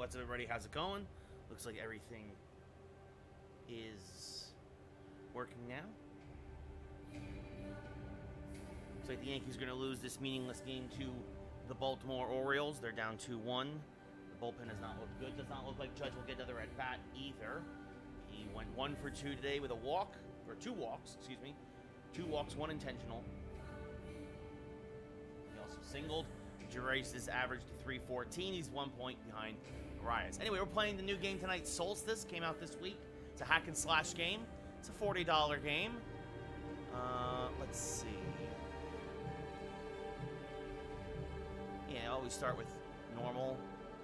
what's up, everybody? How's it going? Looks like everything is working now. Looks like the Yankees are going to lose this meaningless game to the Baltimore Orioles. They're down 2-1. The bullpen has not looked good. Does not look like Judge will get another at bat either. He went 1 for 2 today with a walk, or 2 walks, excuse me. 2 walks, 1 intentional. He also singled. Jurace's averaged 314. He's 1 point behind Arias. Anyway, we're playing the new game tonight. Soulstice came out this week. It's a hack and slash game. It's a $40 game. Let's see. Yeah, I always start with normal.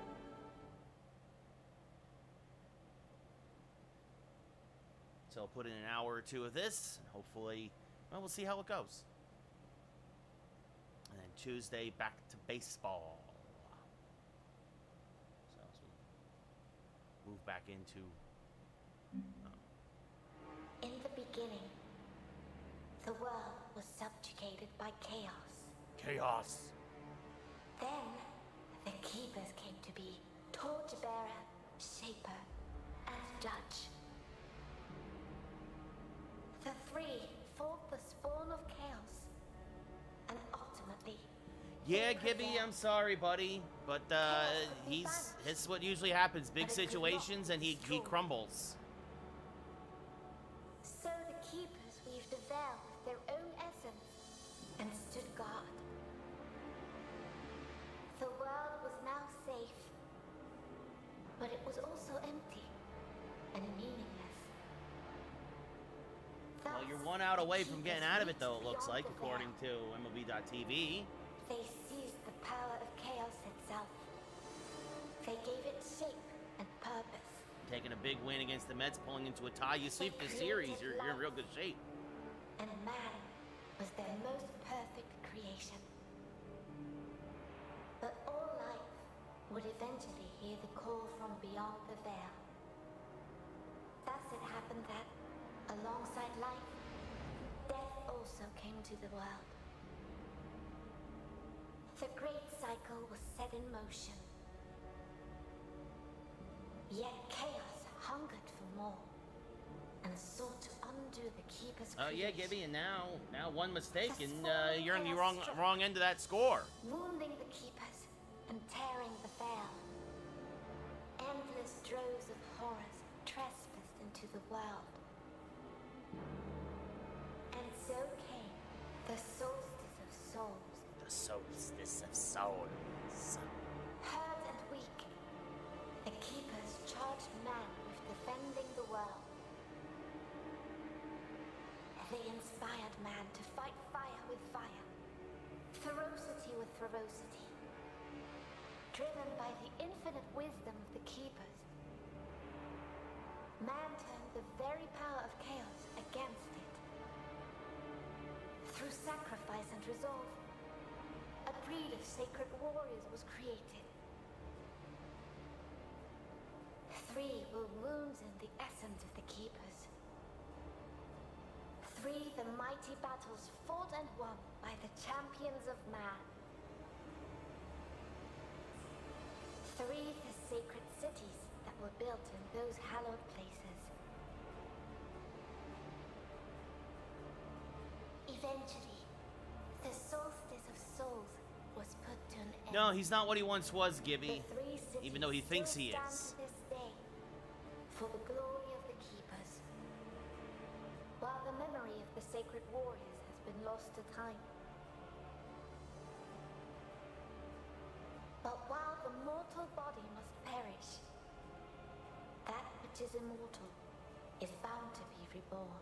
So I'll put in an hour or 2 of this, and hopefully, well, we'll see how it goes. And then Tuesday, back to baseball. So as we move back into... In the beginning, the world was subjugated by chaos. Chaos! Then, the keepers came to be torchbearer, shaper, and judge. The three fought the spawn of chaos, and ultimately... Yeah, Gibby, I'm sorry, buddy, but it's what usually happens. Big situations, and he crumbles. So the keepers weaved a veil with their own essence and stood guard. The world was now safe, but it was also empty and meaningless. Well, you're 1 out away from getting out of it, though, it looks like, according to MLB.TV. They seized the power of chaos itself. They gave it shape and purpose. Taking a big win against the Mets, pulling into a tie. You sweep the series, you're in real good shape. And man was their most perfect creation. But all life would eventually hear the call from beyond the veil. Thus it happened that, alongside life, death also came to the world. The great cycle was set in motion. Yet chaos hungered for more, and sought to undo the keeper's creation. Yeah, Gibby, and now one mistake, and you're on the wrong end of that score. Wounding the keepers and tearing the veil. Endless droves of horrors trespassed into the world. And so came the Soulstice of Souls. The Soulstice of Souls. Hurt and weak, the keepers charged man with defending the world. They inspired man to fight fire with fire, ferocity with ferocity. Driven by the infinite wisdom of the keepers, man turned the very power of chaos against it. Through sacrifice and resolve, a breed of sacred warriors was created. 3 were wounds in the essence of the keepers. 3 the mighty battles fought and won by the champions of man. 3 the sacred cities that were built in those hallowed places. Eventually, the Soulstice of Souls was put to an end. No, he's not what he once was, Gibby. The 3 cities Even though he thinks he still is. stand to this day for the glory of the keepers, while the memory of the sacred warriors has been lost to time. But while the mortal body must perish, that which is immortal is bound to be reborn.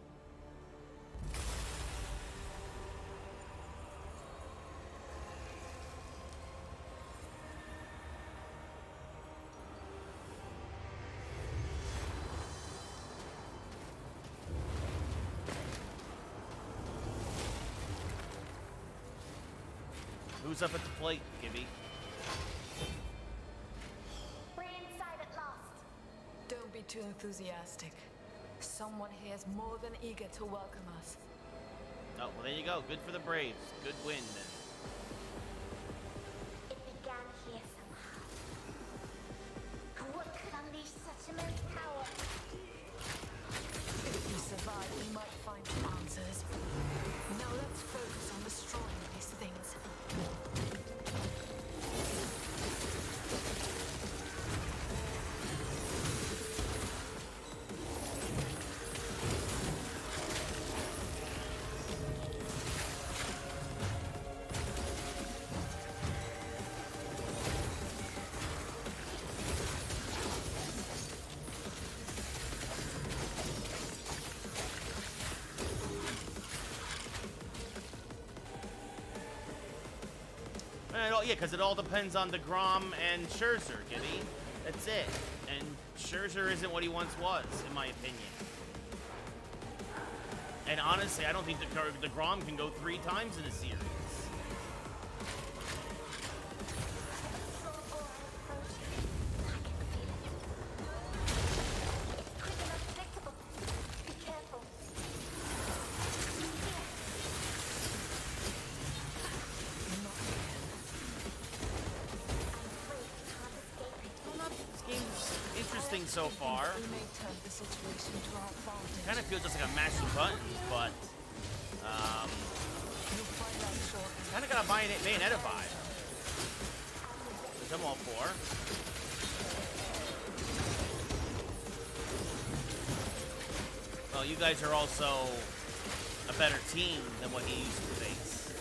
Who's up at the plate, Gibby? We're inside at last. Don't be too enthusiastic. Someone here is more than eager to welcome us. Oh, well, there you go. Good for the Braves. Good win, then. It began here somehow. Fisherman's power. If we survive, we might find some answers. Now let's focus on destroying these things. Yeah, because it all depends on DeGrom and Scherzer, Gibby. That's it. And Scherzer isn't what he once was, in my opinion. And honestly, I don't think DeGrom can go 3 times in a series. So far, kind of feels just like a mashing buttons, but kind of got a Bayonetta vibe, which I'm all for. Well, you guys are also a better team than what he used to face.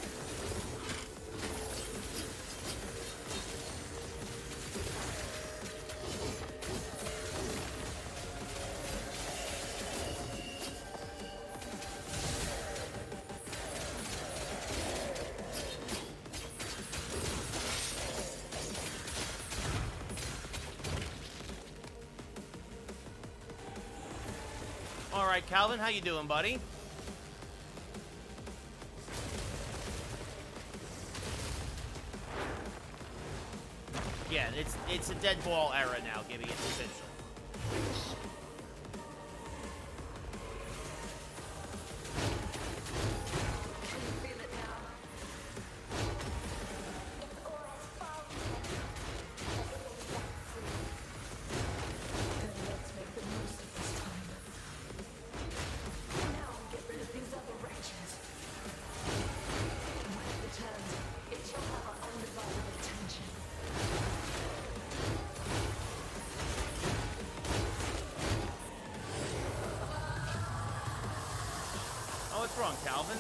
Calvin, how you doing, buddy? Yeah, it's a dead ball era now, Gibby. It's official. What's wrong, Calvin?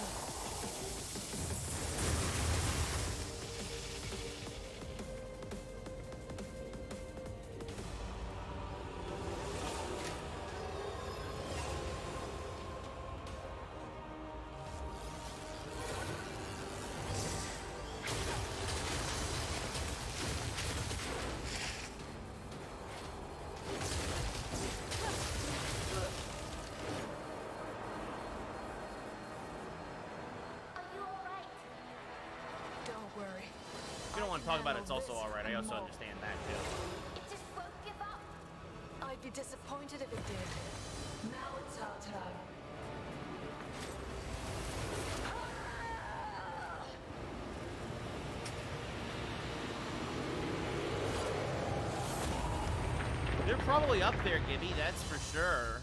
Talk about it's also all right. I also understand that too. It just won't give up. I'd be disappointed if it did. Now it's our turn. They're probably up there, Gibby. That's for sure.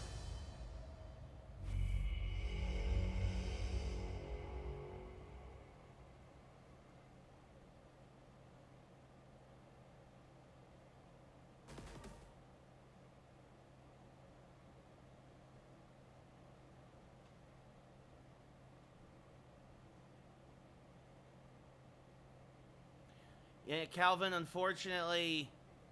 Yeah, Calvin, unfortunately,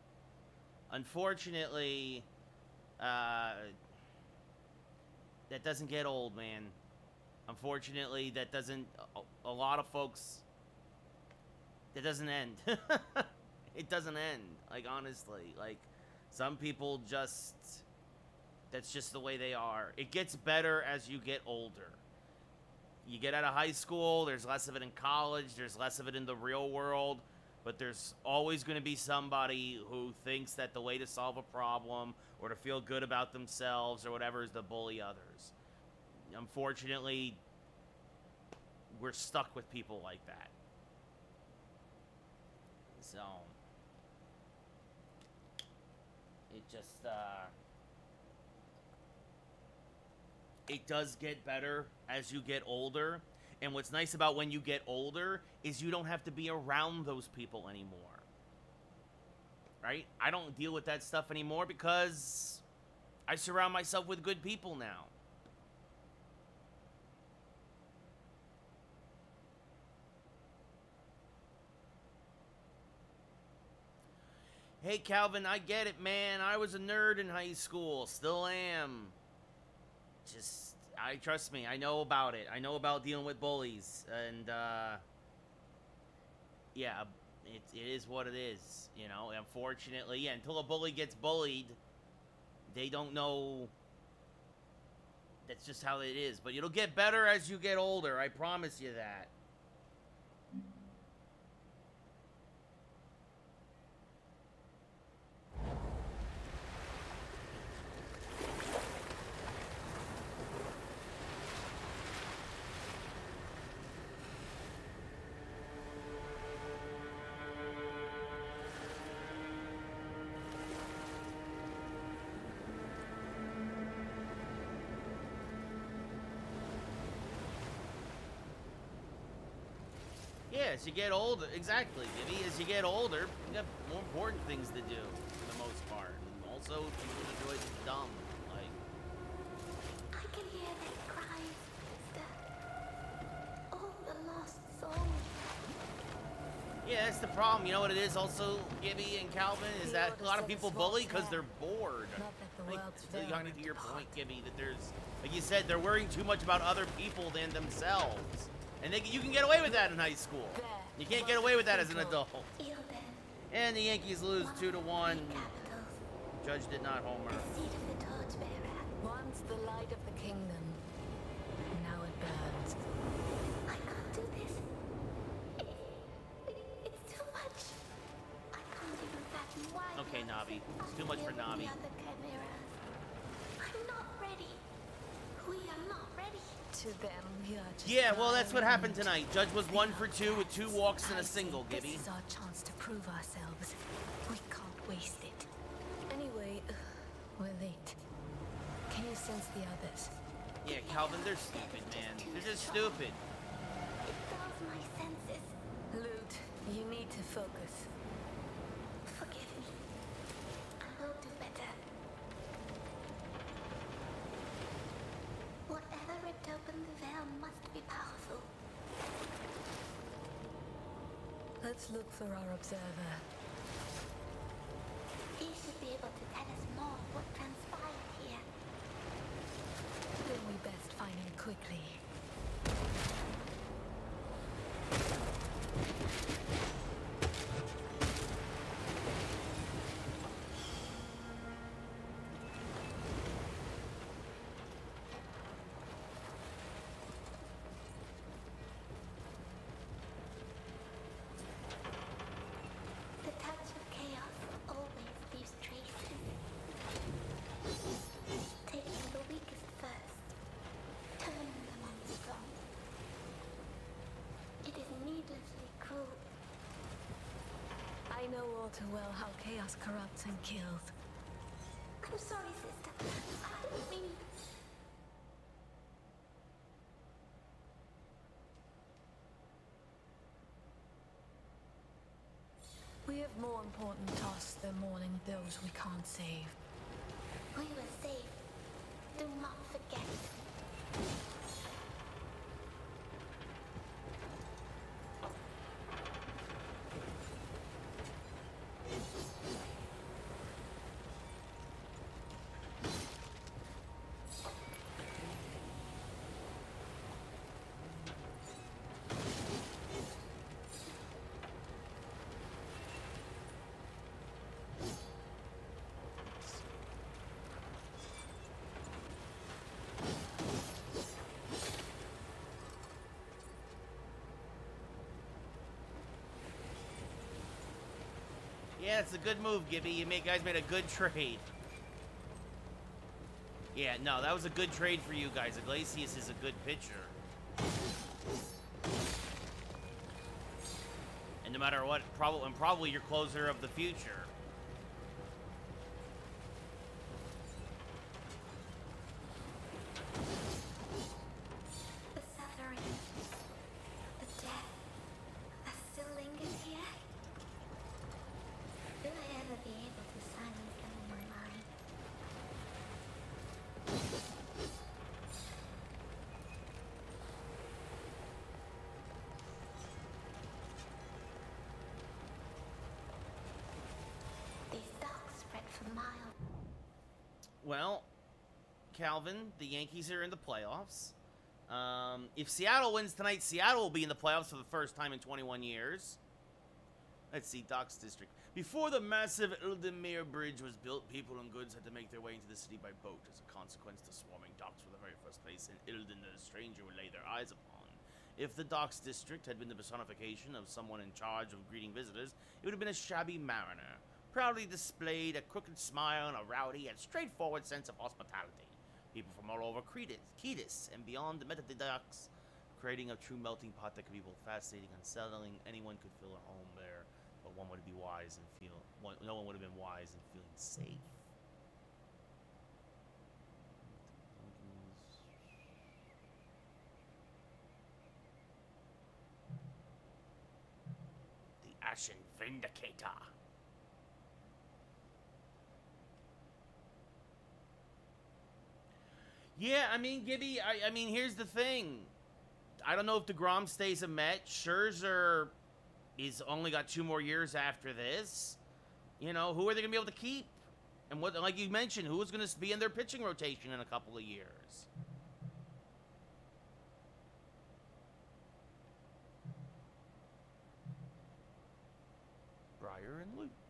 that doesn't get old, man. Unfortunately, that doesn't, a lot of folks, that doesn't end. It doesn't end, like, honestly. Like, some people just, that's just the way they are. It gets better as you get older. You get out of high school, there's less of it in college, there's less of it in the real world. But there's always going to be somebody who thinks that the way to solve a problem or to feel good about themselves or whatever is to bully others. Unfortunately, we're stuck with people like that. So, it just, it does get better as you get older. And what's nice about when you get older is you don't have to be around those people anymore. Right? I don't deal with that stuff anymore because I surround myself with good people now. Hey, Calvin, I get it, man. I was a nerd in high school. Still am. Just, trust me, I know about it. I know about dealing with bullies. And, yeah, it is what it is. You know, unfortunately, yeah, until a bully gets bullied, they don't know. That's just how it is. But it'll get better as you get older. I promise you that. Yeah, as you get older, exactly, Gibby. As you get older, you have more important things to do, for the most part. And also, people enjoy the dumb, like... I can hear their cries, sister. Oh, the lost soul. Yeah, that's the problem. You know what it is also, Gibby and Calvin, is that a lot of people bully because they're bored. Like, kind of to your point, Gibby, that there's... Like you said, they're worrying too much about other people than themselves. And you can get away with that in high school. You can't get away with that as an adult. And the Yankees lose 2-1. Judge did not homer. Once the light of the kingdom, now it burns. I can't do this. It's too much. I can't even fathom why. Okay, Navi. It's too much for Navi. I'm not ready. We are not ready. To them, we are just... Yeah, well, that's what happened tonight. Judge was 1 for 2 with 2 walks and a single, Gibby. This is our chance to prove ourselves. We can't waste it. Anyway, we're late. Can you sense the others? Yeah, Calvin, they're stupid, man. They're just stupid. It dulls my senses. Lute, you need to focus. Forgive me. I will do better. Whatever ripped open the veil must be powerful. Let's look for our observer. He should be able to tell us more of what transpired here. Then we best find him quickly. The touch of chaos always leaves traces. Taking the weakest first, turning them on the strong. It is needlessly cruel. I know all too well how chaos corrupts and kills. I'm sorry, sister. I didn't mean... We have more important tasks than mourning those we can't save. We were saved. Do not forget. Yeah, it's a good move, Gibby. You guys made a good trade. Yeah, no, that was a good trade for you guys. Iglesias is a good pitcher. And no matter what, probably your closer of the future. Well, Calvin, the Yankees are in the playoffs. If Seattle wins tonight, Seattle will be in the playoffs for the first time in 21 years. Let's see, Docks District. Before the massive Ildemir Bridge was built, people and goods had to make their way into the city by boat. As a consequence, the swarming docks were the very first place in Ilden that a stranger would lay their eyes upon. If the Docks District had been the personification of someone in charge of greeting visitors, it would have been a shabby mariner, proudly displayed a crooked smile and a rowdy and straightforward sense of hospitality. People from all over Ketis and beyond the met at the docks, creating a true melting pot that could be both fascinating and unsettling. Anyone could feel at home there, but no one would have been wise in feeling safe. The Ashen Vindicator. Yeah, I mean, Gibby, I mean, here's the thing. I don't know if DeGrom stays a Met. Scherzer is only got 2 more years after this. You know, who are they going to be able to keep? And what, like you mentioned, who's going to be in their pitching rotation in a couple of years? Breyer and Luke.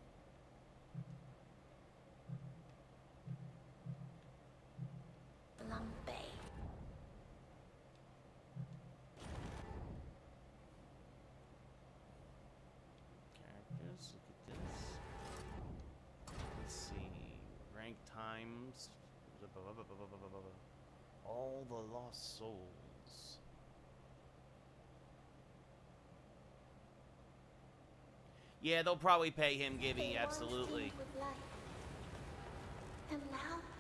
Times, all the lost souls. Yeah, they'll probably pay him, Gibby, absolutely. And now?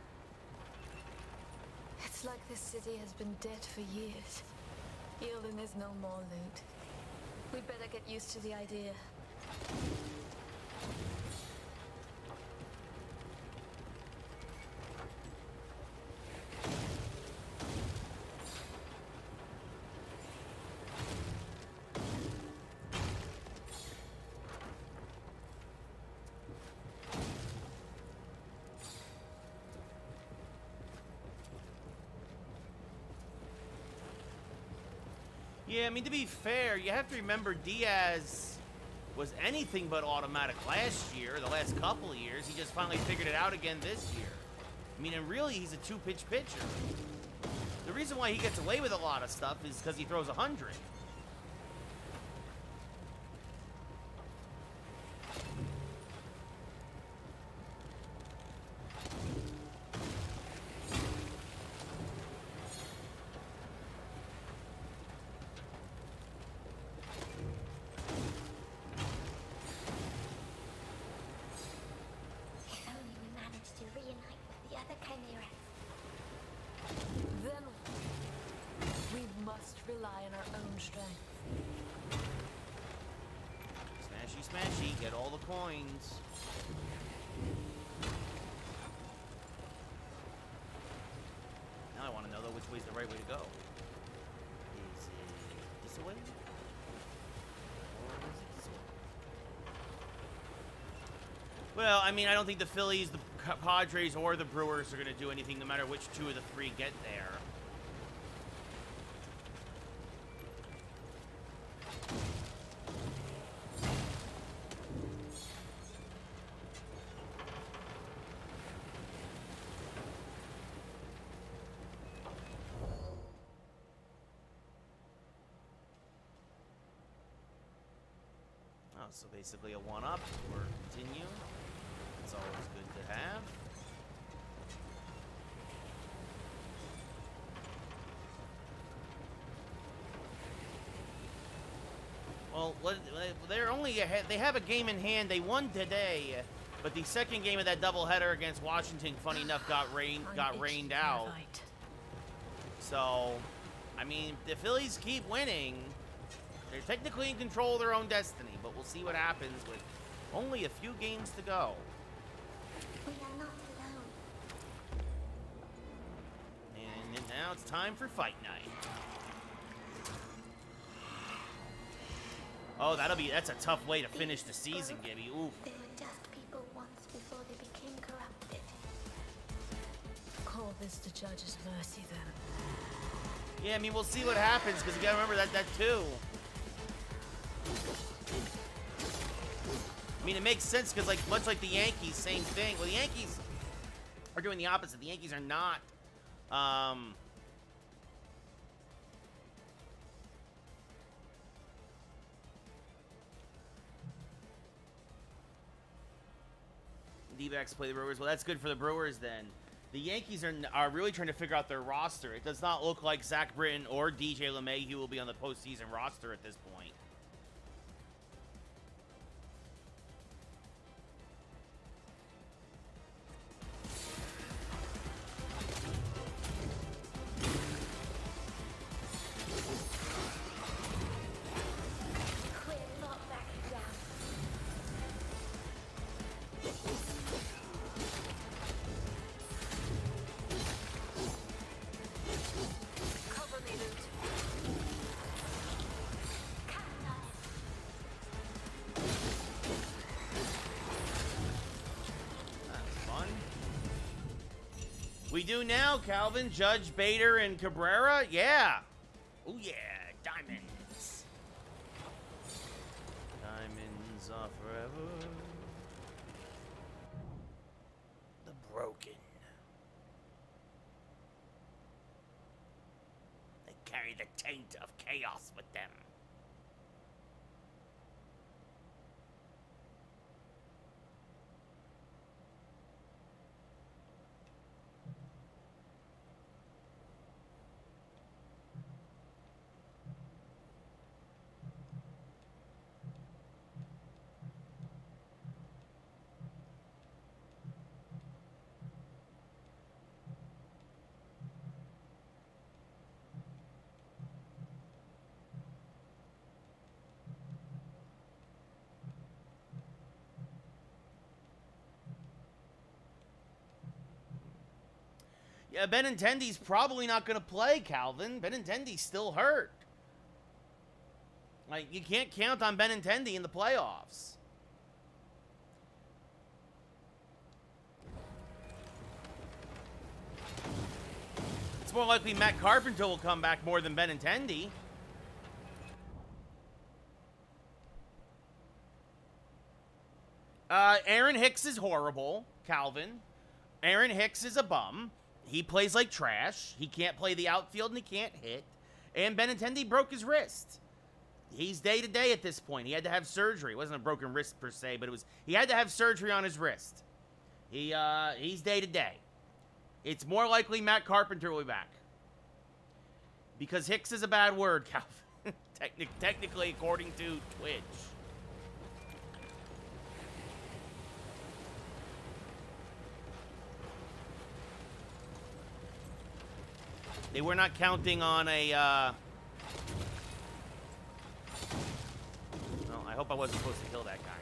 It's like this city has been dead for years. Yilden is no more loot. We'd better get used to the idea. Yeah, I mean, to be fair, you have to remember Diaz was anything but automatic last year, the last couple of years. He just finally figured it out again this year. I mean, and really, he's a 2-pitch pitcher. The reason why he gets away with a lot of stuff is because he throws 100. Smashy, get all the coins. Now I want to know, though, which way's the right way to go. Is it this way? Or is it this way? Well, I mean, I don't think the Phillies, the Padres, or the Brewers are going to do anything, no matter which 2 of the 3 get there. So basically a 1-up or continue. It's always good to have. Well, they're only ahead. They have a game in hand. They won today, but the second game of that doubleheader against Washington, funny enough, got rained out. So, I mean, the Phillies keep winning. They're technically in control of their own destiny, but we'll see what happens with only a few games to go. We are not alone. And now it's time for fight night. Oh, that's a tough way to finish the season, Gibby. Oof. They were just people once before they became corrupted. this to Judge's mercy, then. Yeah, I mean, we'll see what happens, because you gotta remember that too. I mean, it makes sense, because, like, much like the Yankees, same thing. Well, the Yankees are doing the opposite. The Yankees are not, D-backs play the Brewers. Well, that's good for the Brewers, then. The Yankees are really trying to figure out their roster. It does not look like Zach Britton or DJ LeMahieu will be on the postseason roster at this point. We do now, Calvin. Judge, Bader, and Cabrera. Yeah. Oh, yeah. Diamonds. Diamonds are forever. The broken. They carry the taint of chaos with them. Yeah, Benintendi's probably not going to play, Calvin. Benintendi's still hurt. Like, you can't count on Benintendi in the playoffs. It's more likely Matt Carpenter will come back more than Benintendi. Aaron Hicks is horrible, Calvin. Aaron Hicks is a bum. He plays like trash. He can't play the outfield and he can't hit. And Benintendi broke his wrist. He's day-to-day at this point. He had to have surgery. It wasn't a broken wrist per se, but he had to have surgery on his wrist. He's day-to-day. It's more likely Matt Carpenter will be back. Because Hicks is a bad word, Calvin. Technically, according to Twitch. They were not counting on a, well, I hope I wasn't supposed to kill that guy.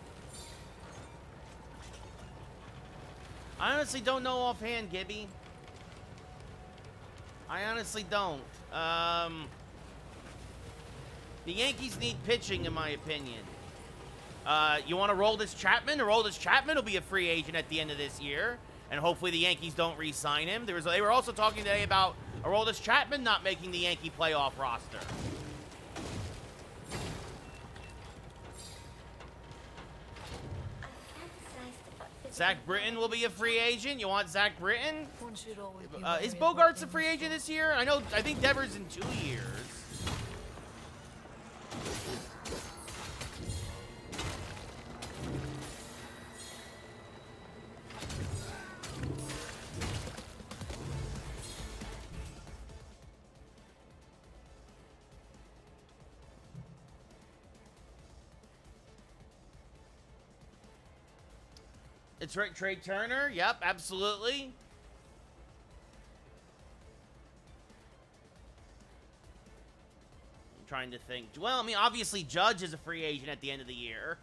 I honestly don't know offhand, Gibby. I honestly don't. The Yankees need pitching, in my opinion. You want to roll this Chapman? Aroldis Chapman will be a free agent at the end of this year, and hopefully the Yankees don't re-sign him. They were also talking today about Aroldis Chapman not making the Yankee playoff roster. Zach Britton will be a free agent. You want Zach Britton? Is Bogarts a free agent this year? I think Devers in 2 years. It's right, Trey Turner. Yep, absolutely. I'm trying to think. Well, I mean, obviously Judge is a free agent at the end of the year.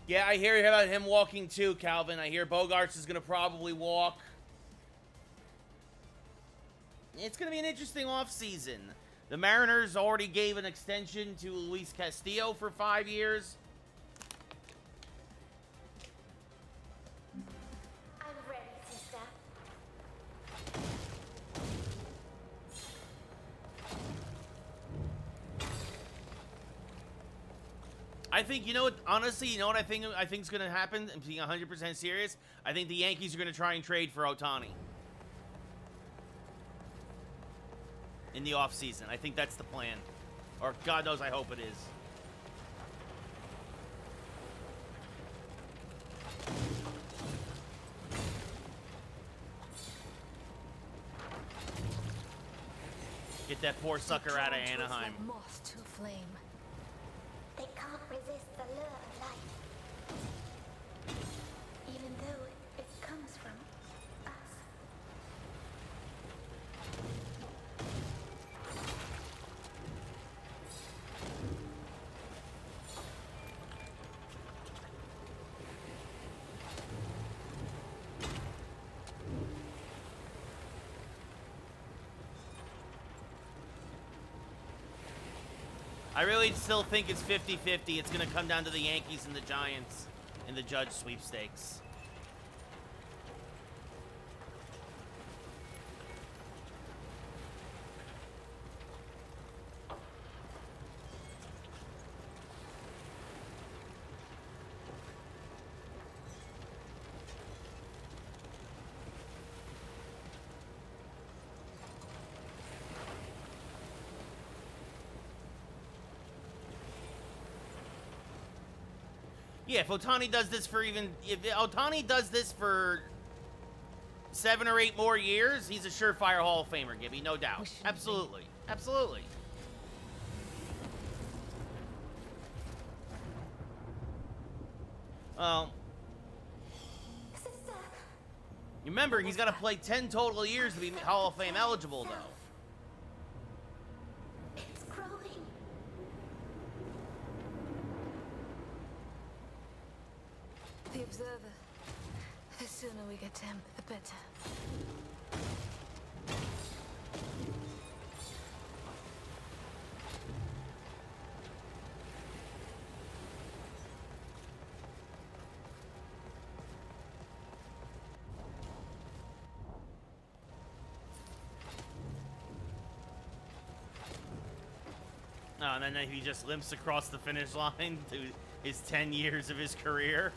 Yeah, I hear about him walking too, Calvin. I hear Bogarts is going to probably walk. It's going to be an interesting offseason. The Mariners already gave an extension to Luis Castillo for 5 years. I'm ready, sister. I think, you know what, honestly, you know what I think is going to happen? I'm being 100% serious. I think the Yankees are going to try and trade for Ohtani in the offseason. I think that's the plan. Or God knows, I hope it is. Get that poor sucker out of Anaheim. Like moth to a flame. They can't resist the lure of life. Even though it comes from us. I really still think it's 50-50. It's going to come down to the Yankees and the Giants in the Judge sweepstakes. Yeah, if Ohtani does this for if Ohtani does this for 7 or 8 more years, he's a surefire Hall of Famer, Gibby, no doubt. Absolutely. Absolutely. Well, Sister, you remember, he's got to play 10 total years to be Hall of Fame eligible, though. it's growing. The Observer. The sooner we get to him, the better. Oh, and then he just limps across the finish line to his 10 years of his career.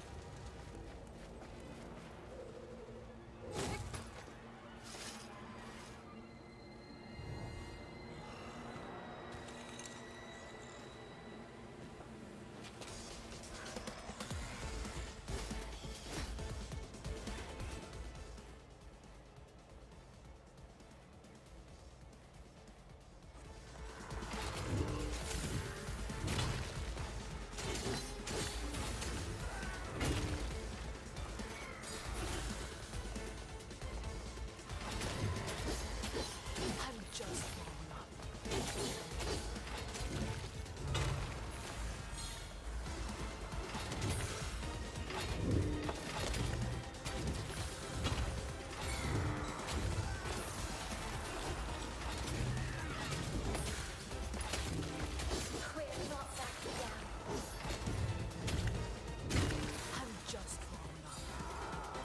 I'm just warming up. We're not backing down. I'm just warming up.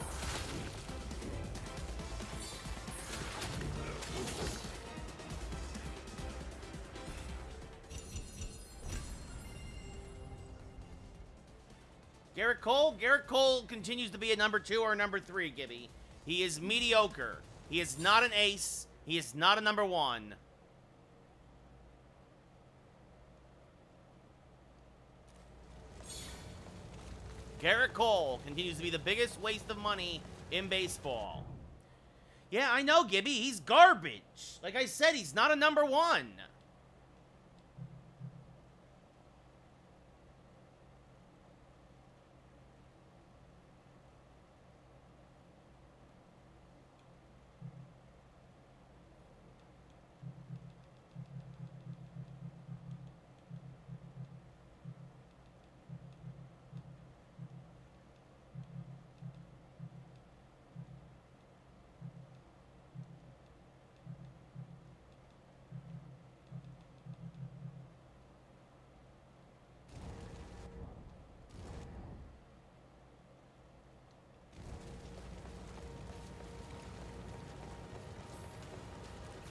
Garrett Cole? Garrett Cole continues to be a number 2 or a number 3, Gibby. He is mediocre. He is not an ace. He is not a number 1. Garrett Cole continues to be the biggest waste of money in baseball. Yeah, I know, Gibby. He's garbage. Like I said, he's not a number 1.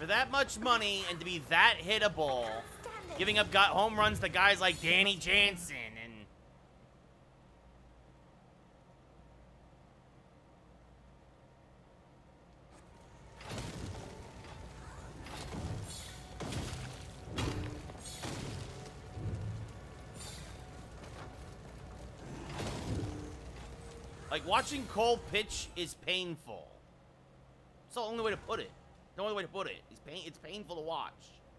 For that much money and to be that hittable, giving up home runs to guys like Danny Jansen and... Like, watching Cole pitch is painful. It's the only way to put it. The only way to put it. It's painful to watch.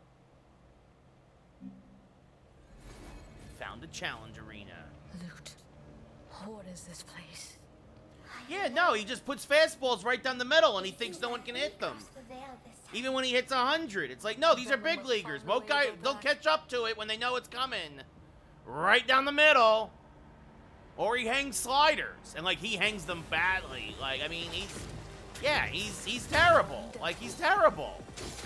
Found the challenge arena. Loot. What is this place? Yeah, no, he just puts fastballs right down the middle and he thinks no one can hit them. Even when he hits 100. It's like, no, these are big leaguers. Most guys, they'll catch up to it when they know it's coming. Right down the middle. Or he hangs sliders, and like he hangs them badly. Like, I mean, he's terrible. Like, he's terrible.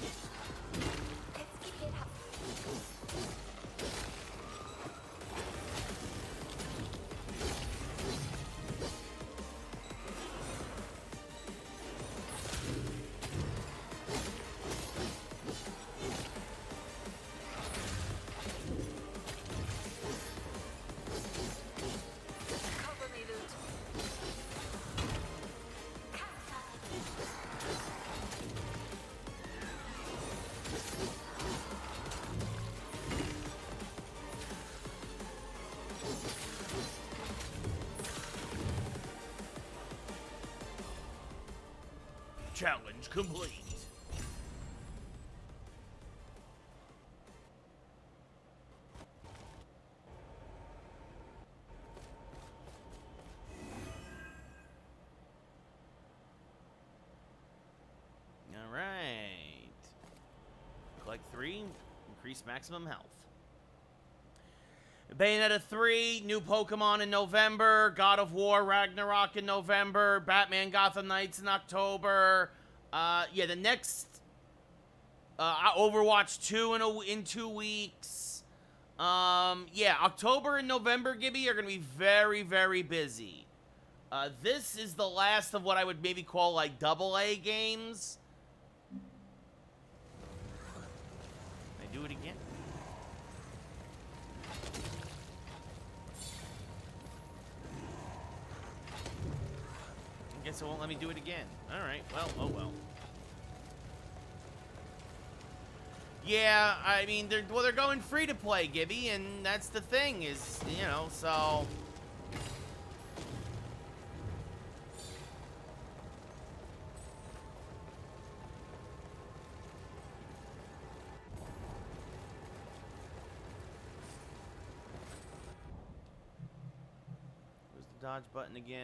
Challenge complete. All right. Collect 3, increase maximum health. Bayonetta 3, new Pokemon in November, God of War Ragnarok in November, Batman Gotham Knights in October. Yeah, the next Overwatch 2 in 2 weeks. Yeah, October and November, Gibby, are going to be very, very busy. This is the last of what I would maybe call like AA games. Can I do it again? I guess it won't let me do it again. Alright, well, oh well. Yeah, I mean, they're going free to play, Gibby, and that's the thing is, you know, so... Where's the dodge button again?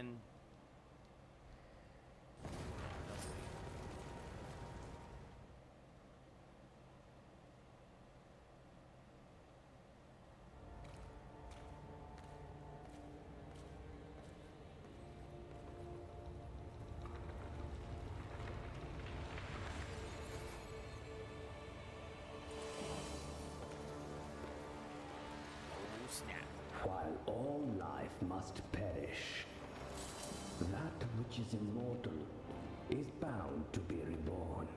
While all life must perish, that which is immortal is bound to be reborn.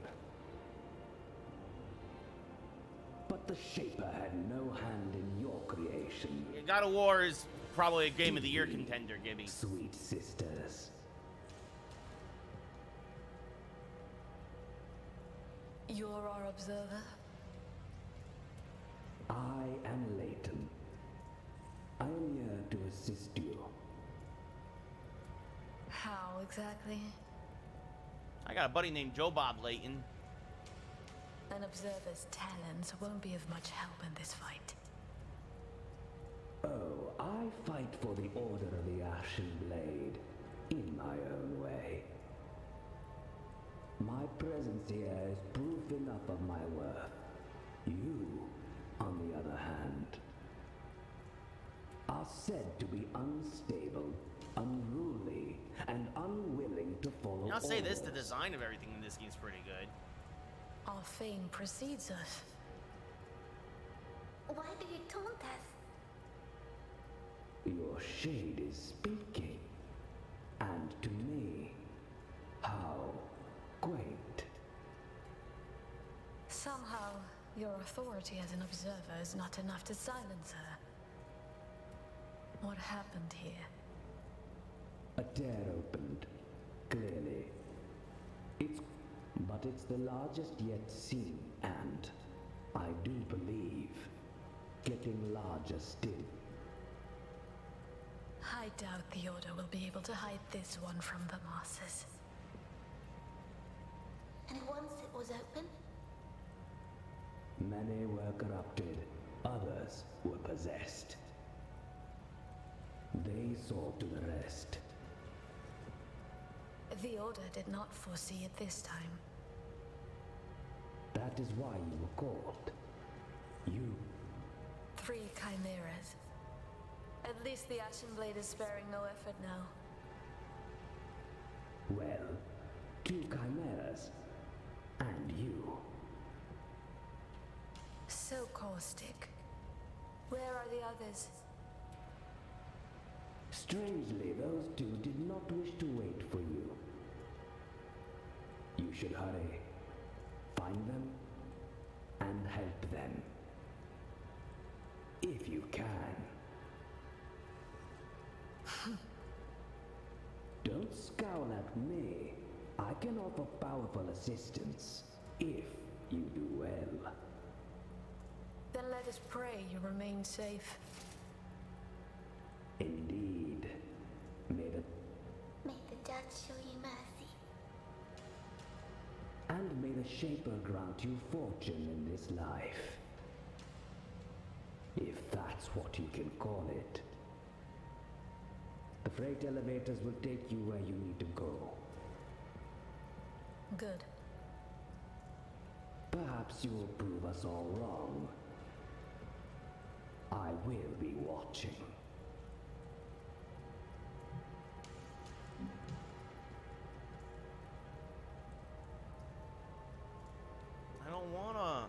But the Shaper had no hand in your creation. Yeah, God of War is probably a Game of the Year contender, Gibby. Sweet sisters. You're our observer? I am Leighton. I am here to assist you. How exactly? I got a buddy named Joe Bob Layton. An observer's talents won't be of much help in this fight. Oh, I fight for the Order of the Ashen Blade in my own way. My presence here is proof enough of my worth. You, on the other hand, are said to be unstable, unruly, and unwilling to follow orders. I'll say this, the design of everything in this game is pretty good. Our fame precedes us. Why do you taunt us? Your shade is speaking. And to me, how quaint. Somehow, your authority as an observer is not enough to silence her. What happened here? A tear opened, clearly. But it's the largest yet seen, and I do believe, getting larger still. I doubt the Order will be able to hide this one from the masses. And once it was open, Many were corrupted, others were possessed. They saw to the rest. The Order did not foresee it this time. That is why you were called. You. 3 chimeras. At least the Ashen Blade is sparing no effort now. Well, 2 chimeras. And you. So caustic. Where are the others? Strangely, those 2 did not wish to wait for you. You should hurry. Find them and help them. If you can. Don't scowl at me. I can offer powerful assistance, if you do well. Then let us pray you remain safe. Indeed. May the Judge show you mercy. And may the Shaper grant you fortune in this life. If that's what you can call it. The freight elevators will take you where you need to go. Good. Perhaps you will prove us all wrong. I will be watching. I don't wanna.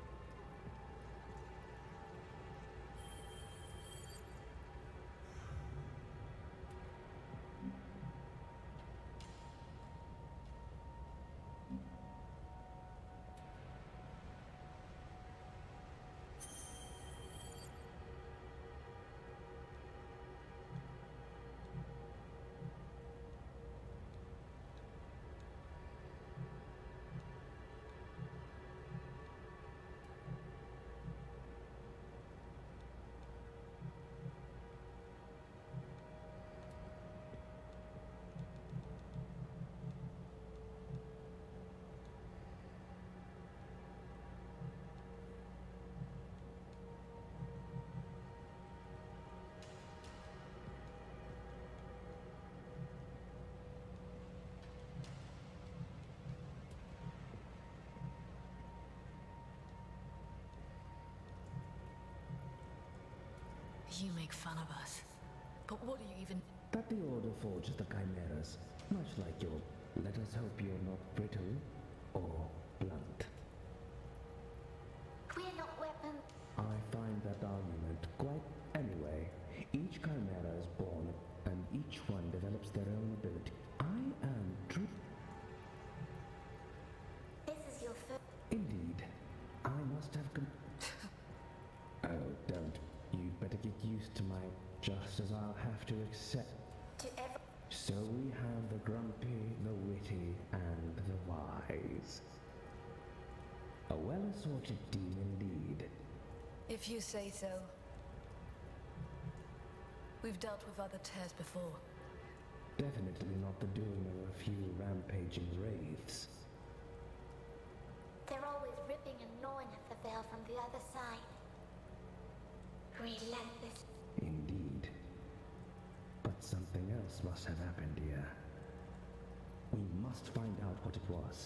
You make fun of us. But what do you even... That the Order forges the chimeras, much like your let us hope you're not brittle or blunt. We're not weapons. I find that argument quite... Anyway, each chimera is born, and each one develops their own ability. I am true. This is your first. Indeed. I must have Oh, don't. You'd better get used to my... Just as I'll have to accept... To ever. So we have the grumpy, the witty, and the wise. A well-assorted team indeed. If you say so. We've dealt with other tears before. Definitely not the doing of a few rampaging wraiths. They're always ripping and gnawing at the veil from the other side. Relentless. Indeed. But something else must have happened here. We must find out what it was.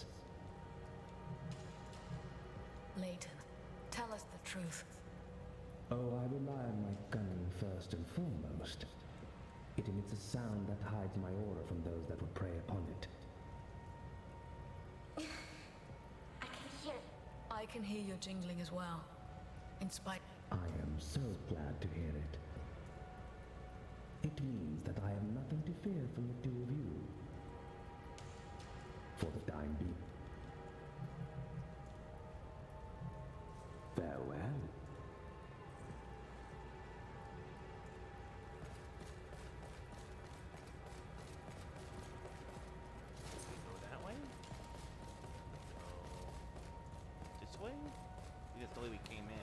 Layton, tell us the truth. Oh, I rely on my cunning first and foremost. It emits a sound that hides my aura from those that would prey upon it. I can hear it. I can hear your jingling as well. In spite... I am so glad to hear it. It means that I have nothing to fear from the 2 of you. For the time being. Farewell. Go that way? Go this way? I think that's the way we came in.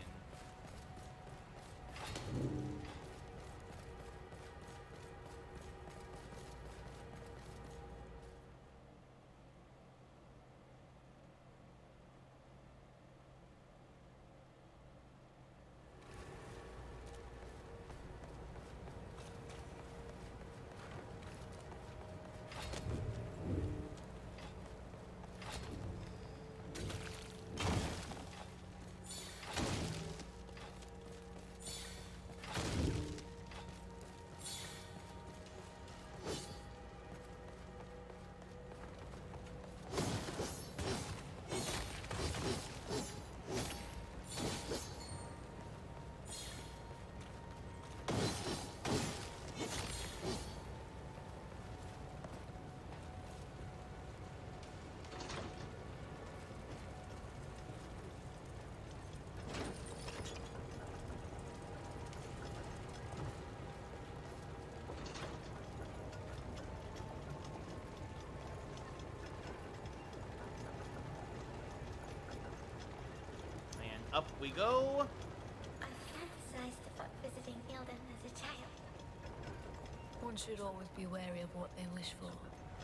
Up we go. I fantasized about visiting Ilden as a child. One should always be wary of what they wish for.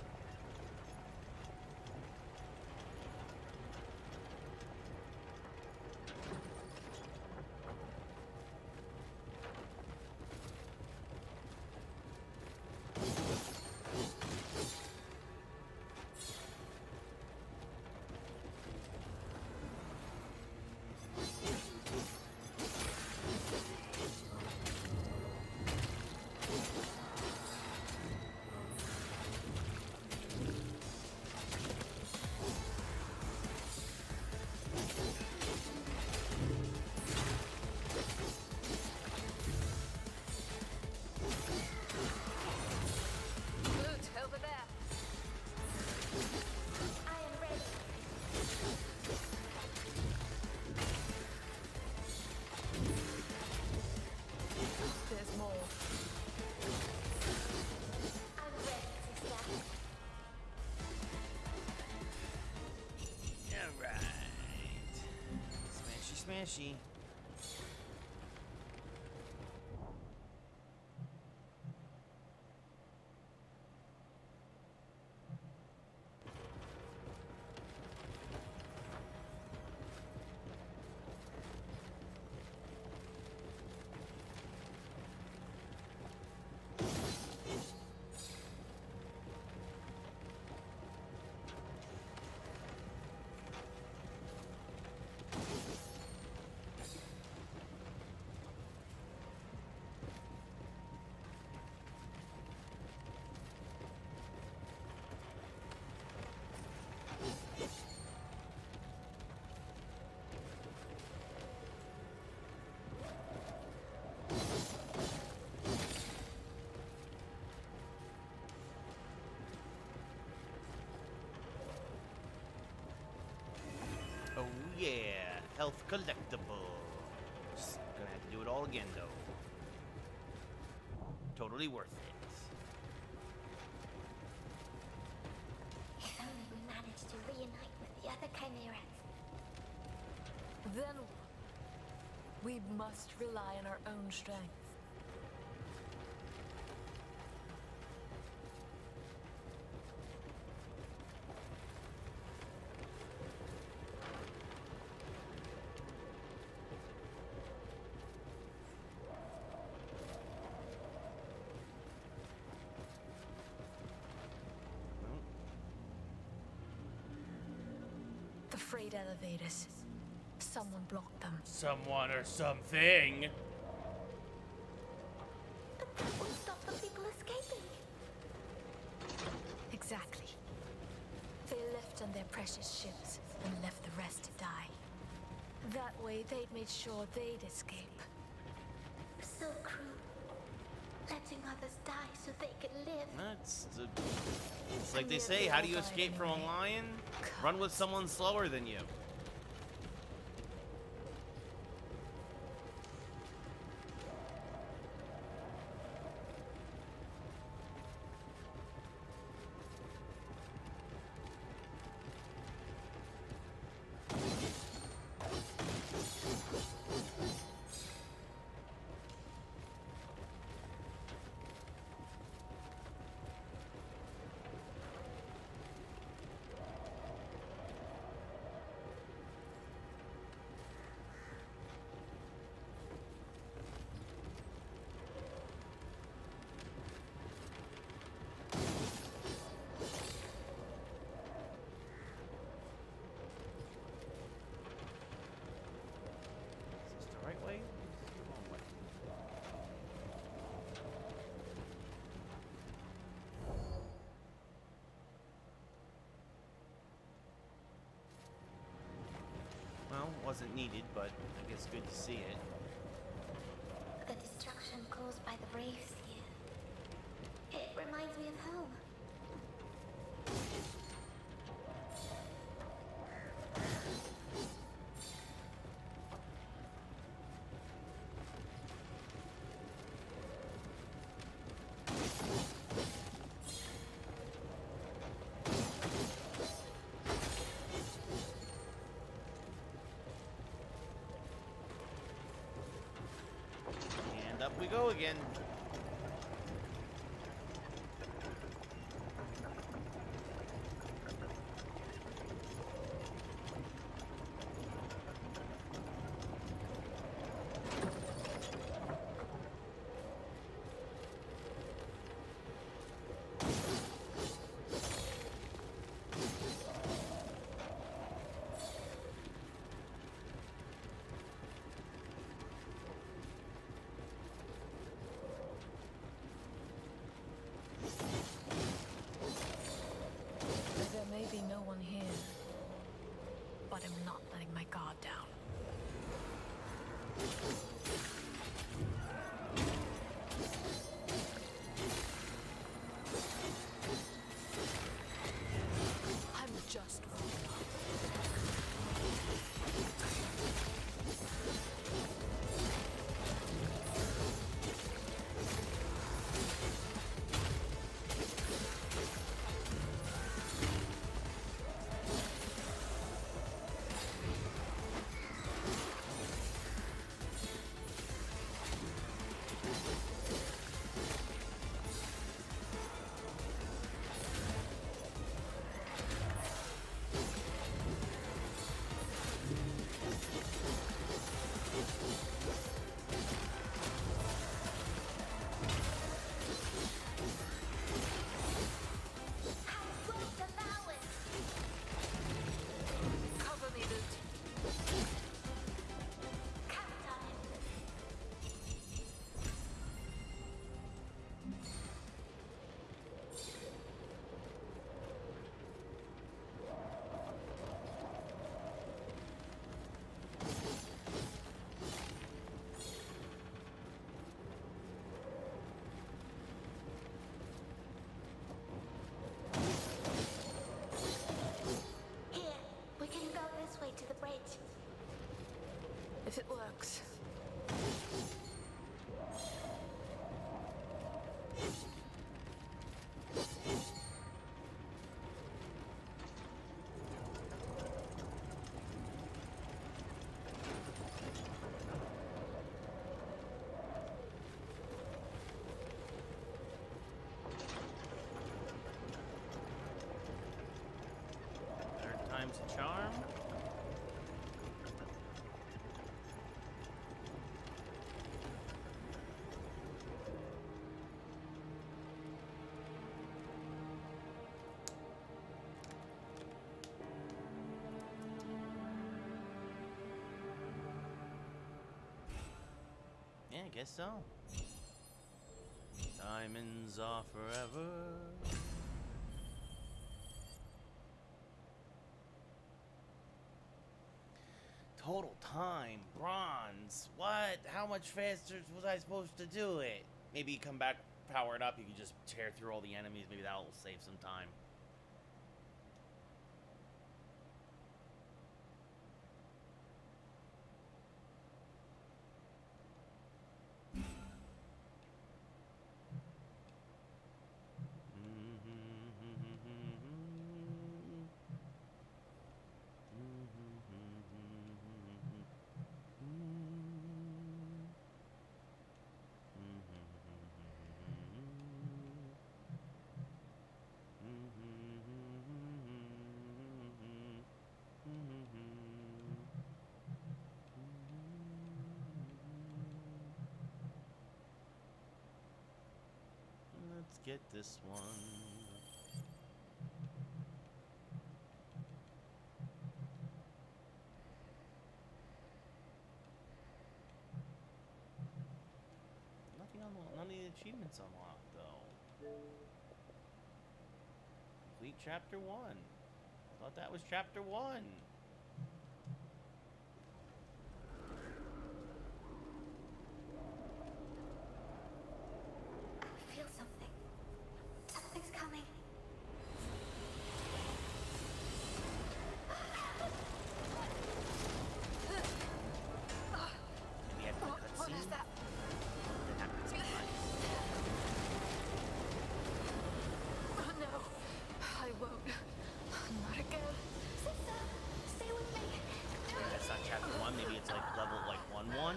Smashy. Oh yeah, health collectible. Just gonna have to do it all again though. Totally worth it. If only we managed to reunite with the other chimeras. Then we must rely on our own strength. The freight elevators. Someone blocked them. Someone or something. But that won't stop the people escaping. Exactly. They left on their precious ships and left the rest to die. That way, they'd made sure they'd escape. So cruel. Letting others die so they could live. It's like they say, how do you escape from a lion? Run with someone slower than you. wasn't needed, but I guess good to see it. The destruction caused by the Braves here. It reminds me of home. And up we go again. There may be no one here, but I'm not letting my guard down. I'm just warming up. Cover me, Loot. Here, we can go this way to the bridge. If it works. Third time's a charm. Yeah, I guess so. Diamonds are forever. Total time, bronze. What? How much faster was I supposed to do it? Maybe you come back, power it up, you can just tear through all the enemies. Maybe that'll save some time. Let's get this one. Nothing on none of the achievements unlocked though. Complete chapter 1. Thought that was chapter 1. like level like 1-1.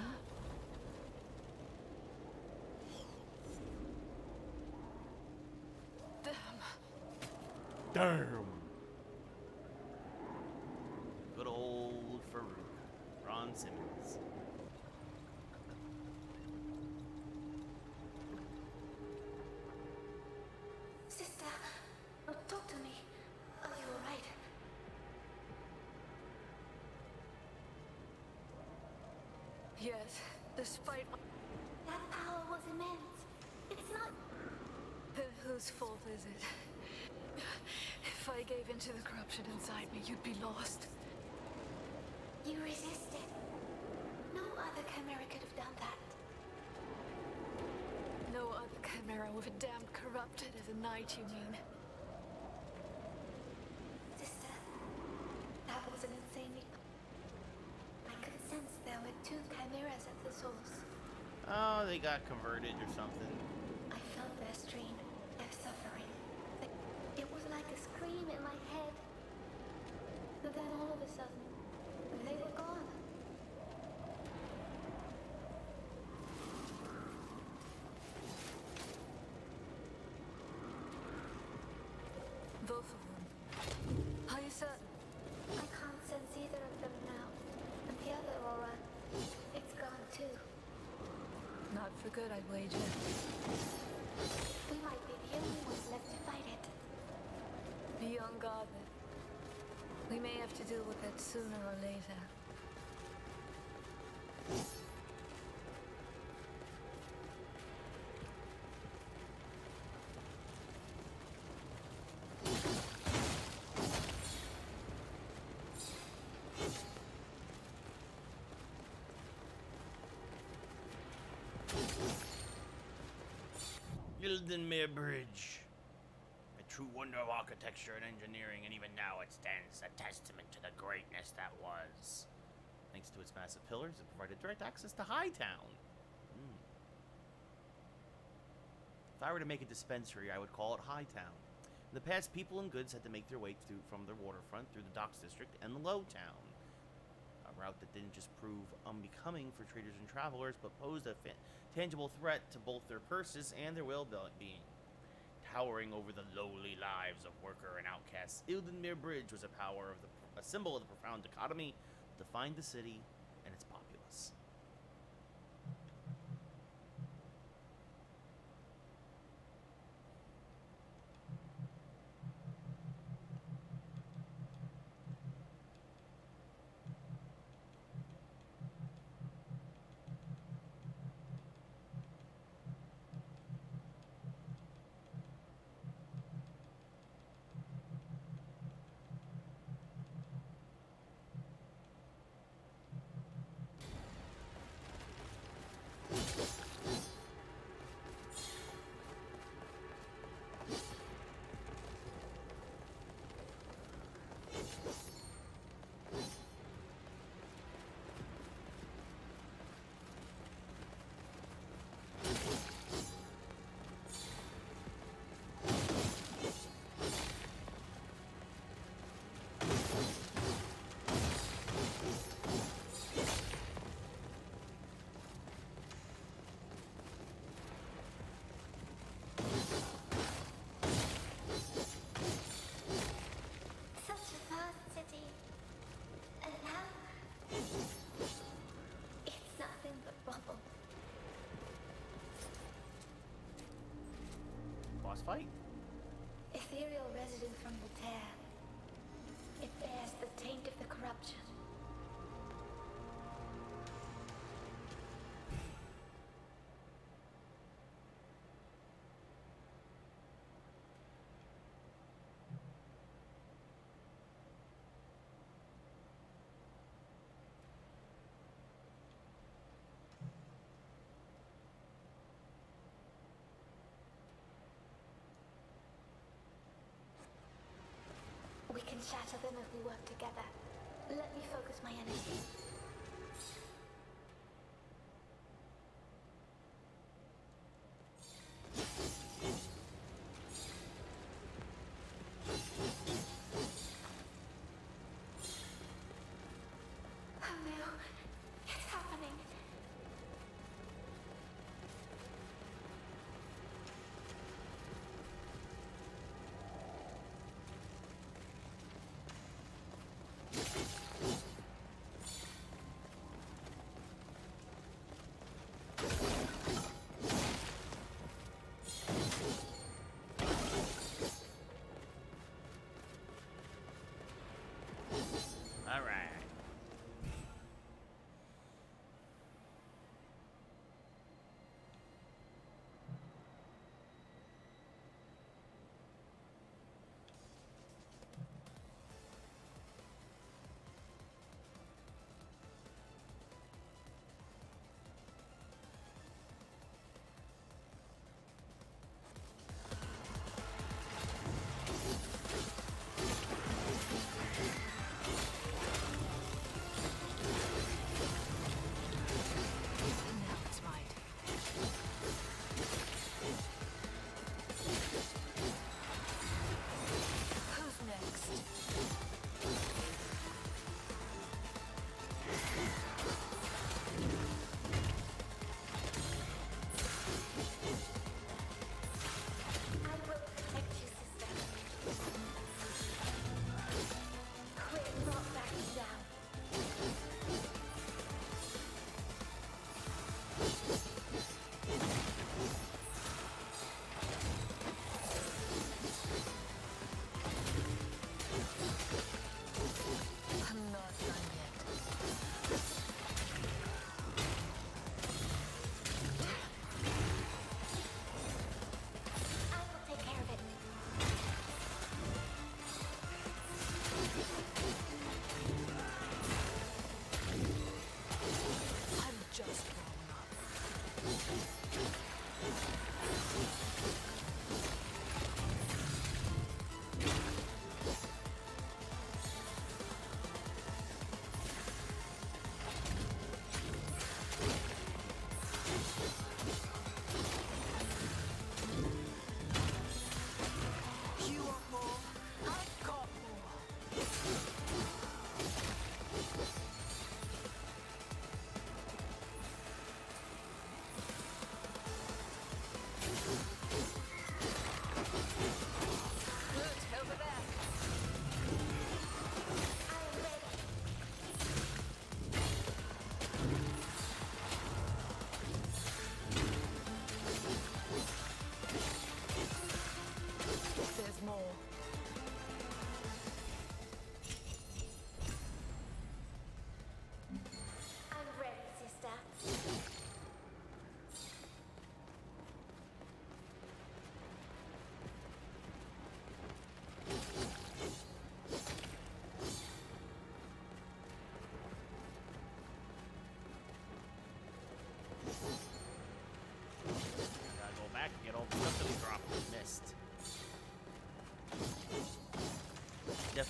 Damn. Good old Farouk. Ron Simmons. Sister, talk to me. Are you alright? Yes, despite That power was immense. It's not... then whose fault is it? If I gave in to the corruption inside me, you'd be lost. You resisted. No other Chimera could have done that. No other Chimera with a damned corrupted as a knight, you mean? Sister, that was an insanely... I could sense there were two Chimeras at the source. Oh, they got converted or something. I felt their strain, their suffering. It was like a scream in my head. But then all of a sudden, they were gone. Both of them. Are you certain? I can't sense either of them now. And the other aura, it's gone too. Not for good, I'd wager. We might be the only ones left to fight it. Be on guard then. We may have to deal with it sooner or later. Gildenmere Bridge. A true wonder of architecture and engineering, and even now it stands a testament to the greatness that was. Thanks to its massive pillars, it provided direct access to Hightown. If I were to make a dispensary, I would call it Hightown. In the past, people and goods had to make their way through from the waterfront through the docks district and the Low Town. A route that didn't just prove unbecoming for traders and travelers, but posed a tangible threat to both their purses and their well-being. Towering over the lowly lives of worker and outcasts, Gildenmere Bridge was a symbol of the profound dichotomy that defined the city and its populace. Fight. Ethereal resident from the tear. It bears the taint of the corruption. We can shatter them if we work together. Let me focus my energy. Oh no.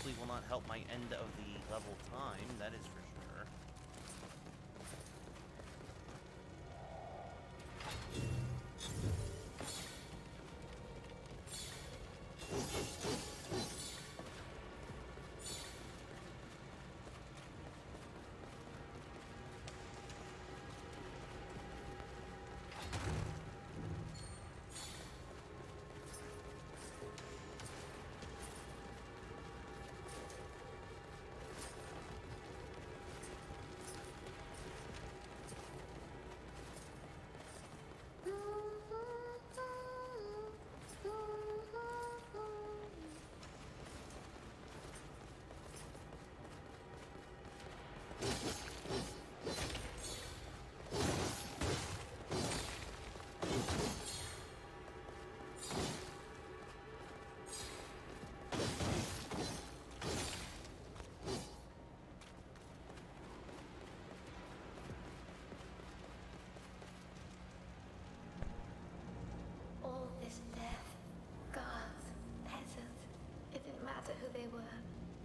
definitely will not help my end of the level time, that is for sure. All this death, guards, peasants, it didn't matter who they were.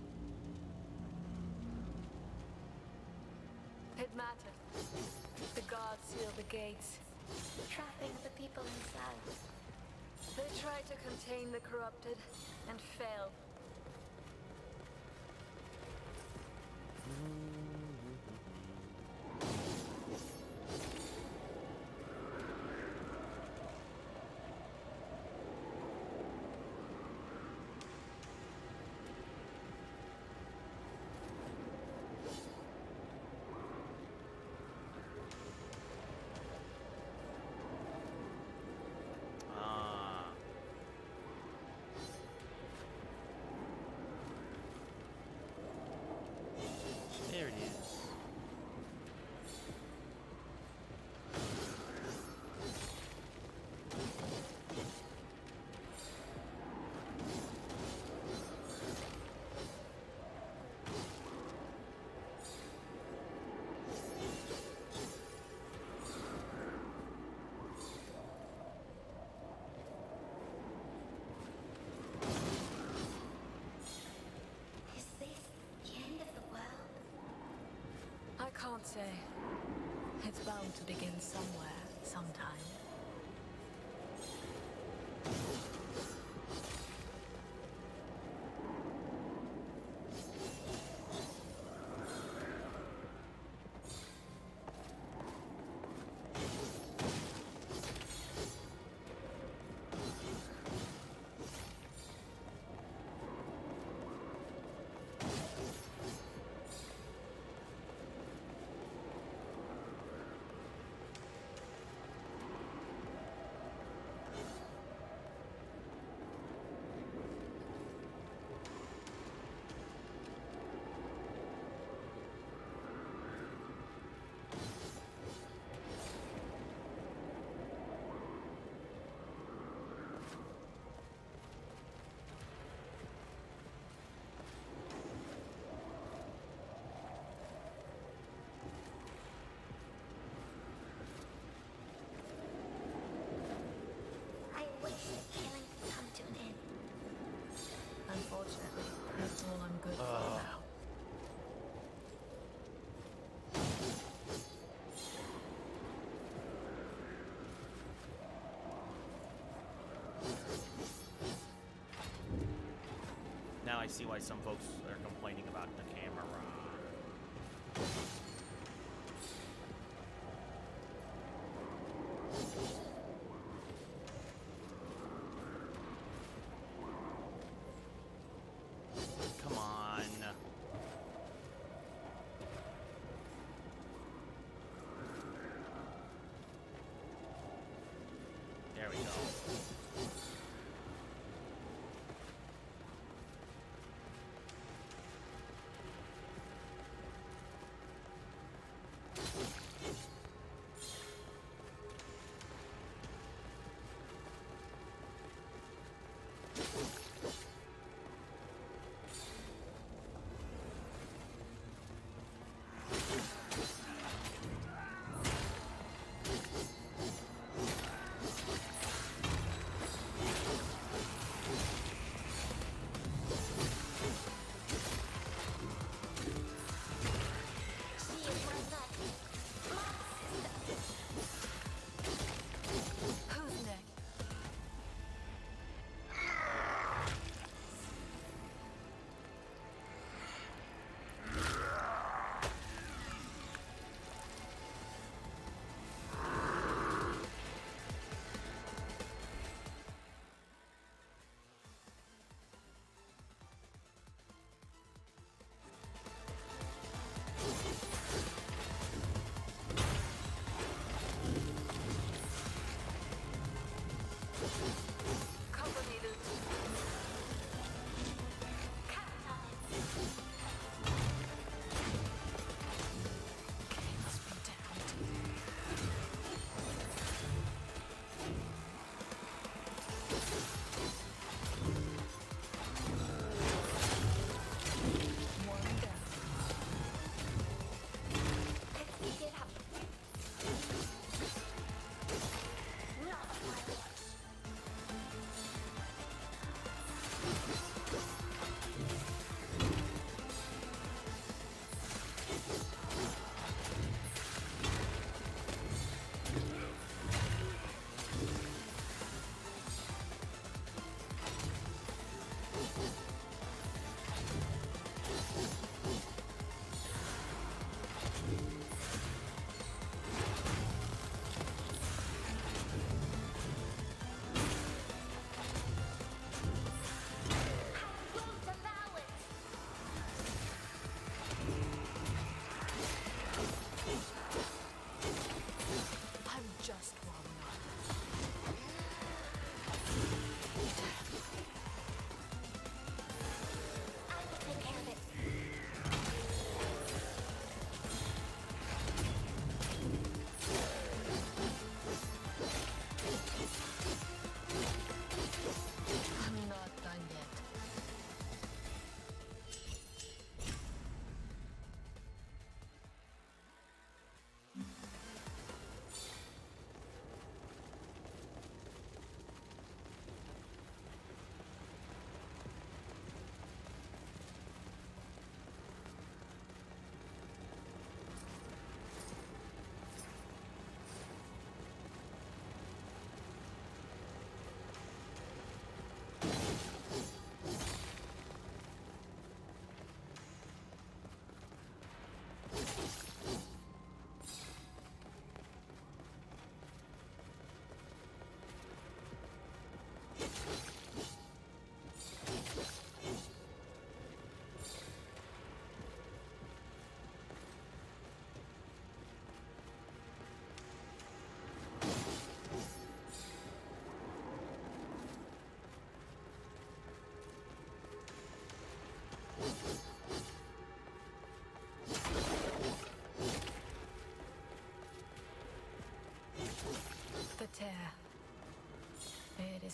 It mattered. The guards sealed the gates. Trapping the people inside. They tried to contain the corrupted and failed. There it is. Is this the end of the world? I can't say. It's bound to begin somewhere, sometime. I wish the killing could come to an end. Unfortunately, that's all I'm good for now. Now I see why some folks are complaining about the camera. Come on. There we go.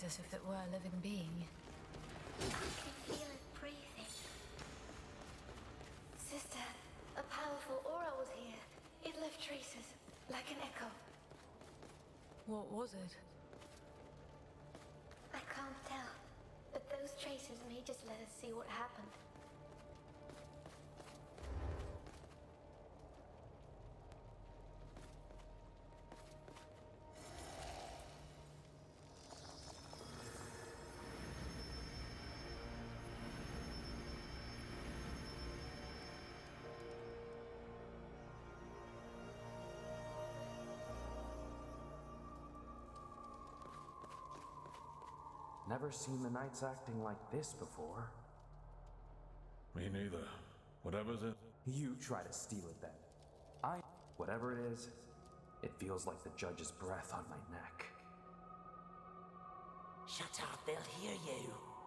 almost as if it were a living being. I can feel it breathing. Sister, a powerful aura was here. It left traces, like an echo. What was it? I can't tell, but those traces may just let us see what happened. Never seen the Knights acting like this before. Me neither. Whatever's it. You try to steal it then. Whatever it is, it feels like the judge's breath on my neck. Shut up, they'll hear you.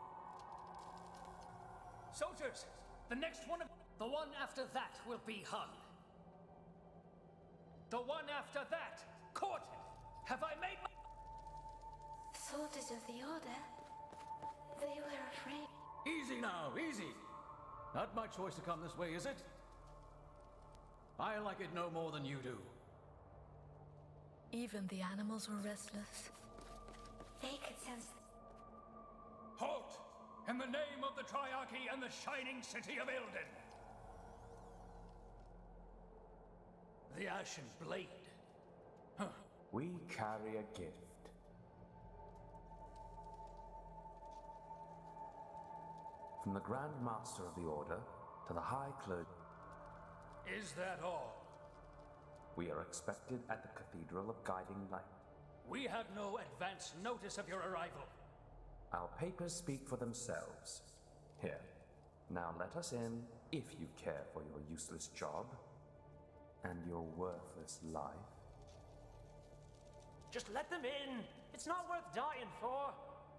Soldiers, the next one the one after that will be hung. The one after that, quartered. Have I made my... Soldiers of the Order? They were afraid. Easy now, easy. Not my choice to come this way, is it? I like it no more than you do. Even the animals were restless. They could sense... Halt! In the name of the Triarchy and the shining city of Ilden! The Ashen Blade. Huh. We carry a gift. From the Grand Master of the Order to the High Clergy. Is that all? We are expected at the Cathedral of Guiding Light. We have no advance notice of your arrival. Our papers speak for themselves. Here, now let us in, if you care for your useless job and your worthless life. Just let them in. It's not worth dying for.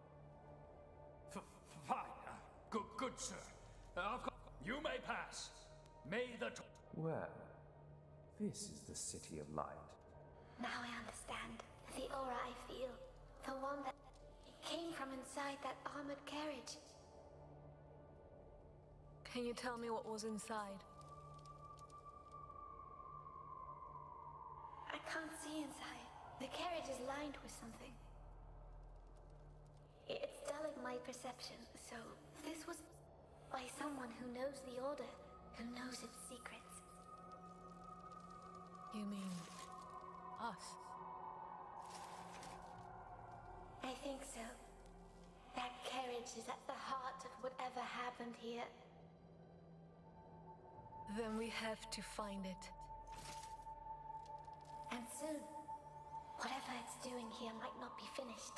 Fine. Good, sir. You may pass. May the... Well, this is the City of Light. Now I understand. The aura I feel. The one that came from inside that armored carriage. Can you tell me what was inside? I can't see inside. The carriage is lined with something. It's dulling my perception, so this was by someone who knows the Order, who knows its secrets. You mean... us? I think so. That carriage is at the heart of whatever happened here. Then we have to find it. And soon, whatever it's doing here might not be finished.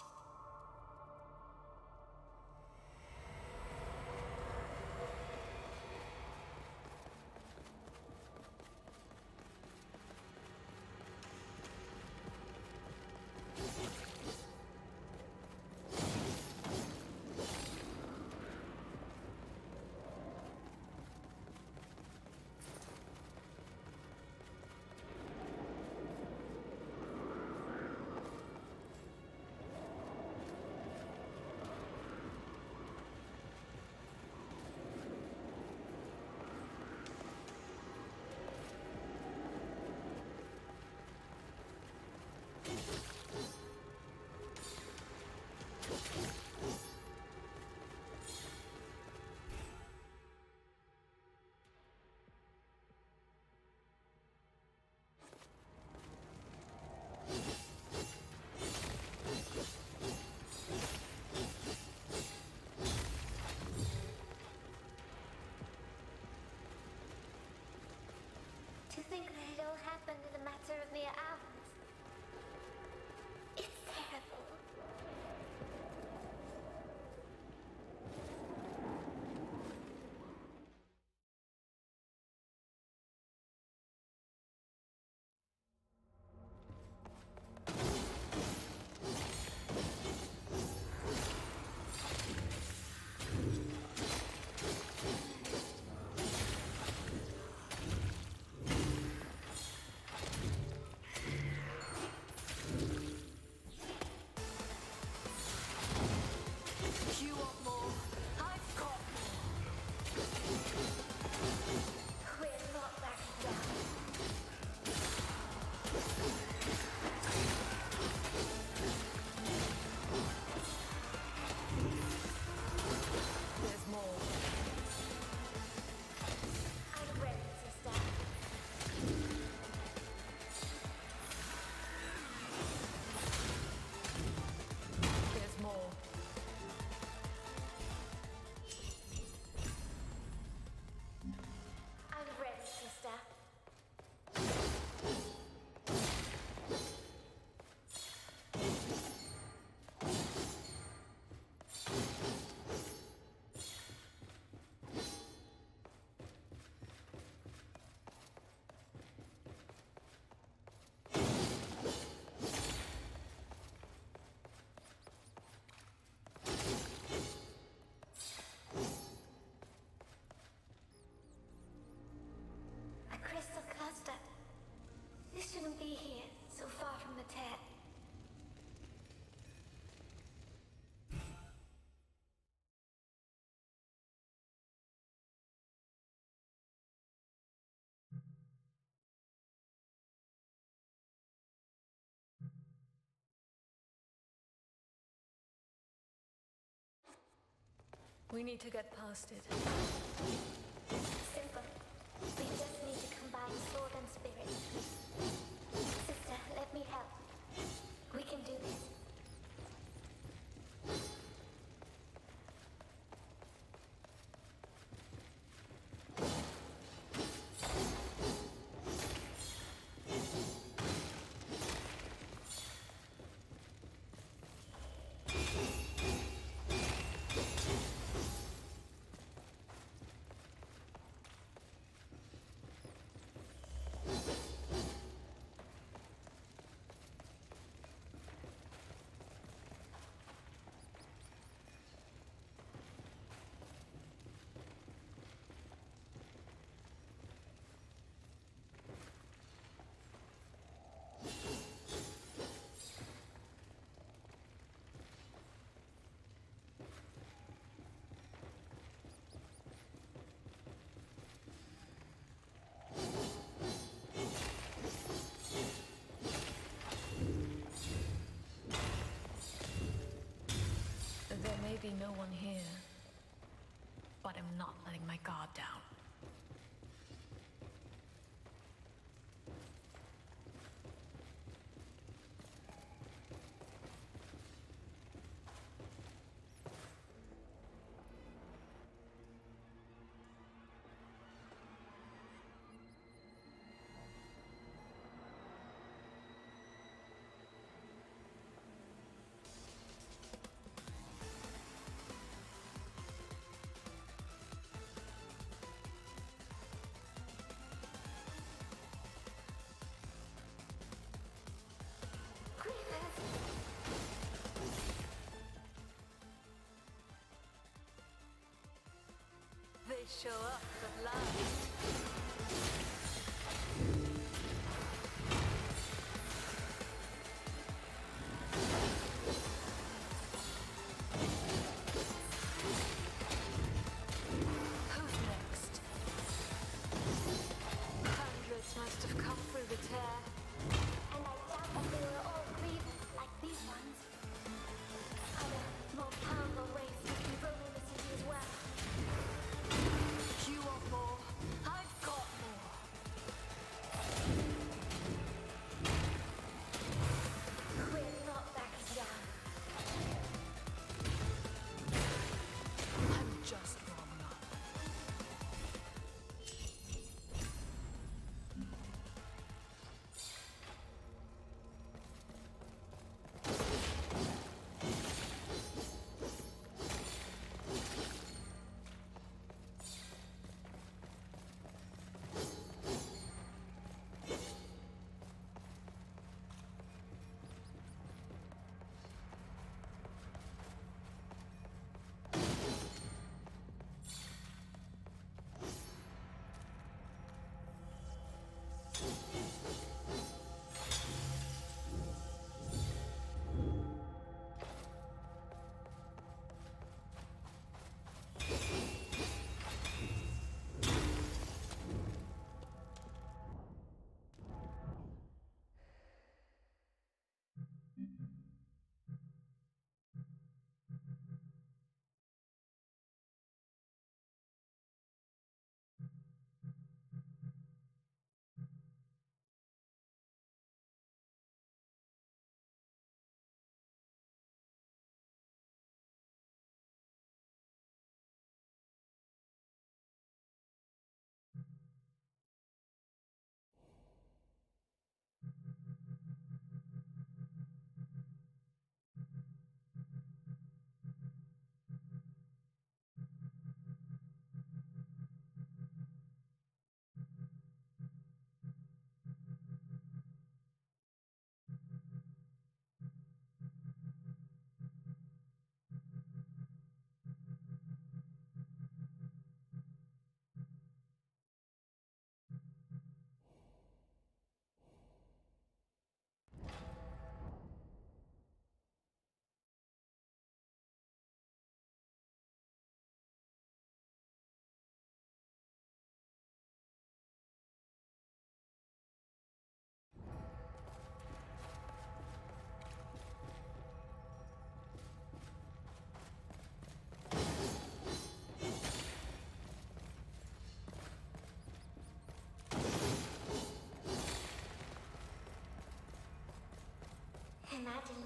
To think that it all happened in a matter of mere hours. It's terrible. We need to get past it. Simple. We just need to combine sword and spirit. Sister, let me help. We can do this. There may be no one here, but I'm not letting my guard down. They show up at last. Who's next? Hundreds must have come through the tear. And I doubt that they were all grievous like these ones. Other, more powerful race must be roaming the city as well. You want more?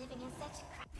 living in such a crowded...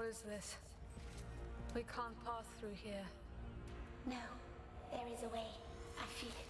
What is this? We can't pass through here. No, there is a way. I feel it.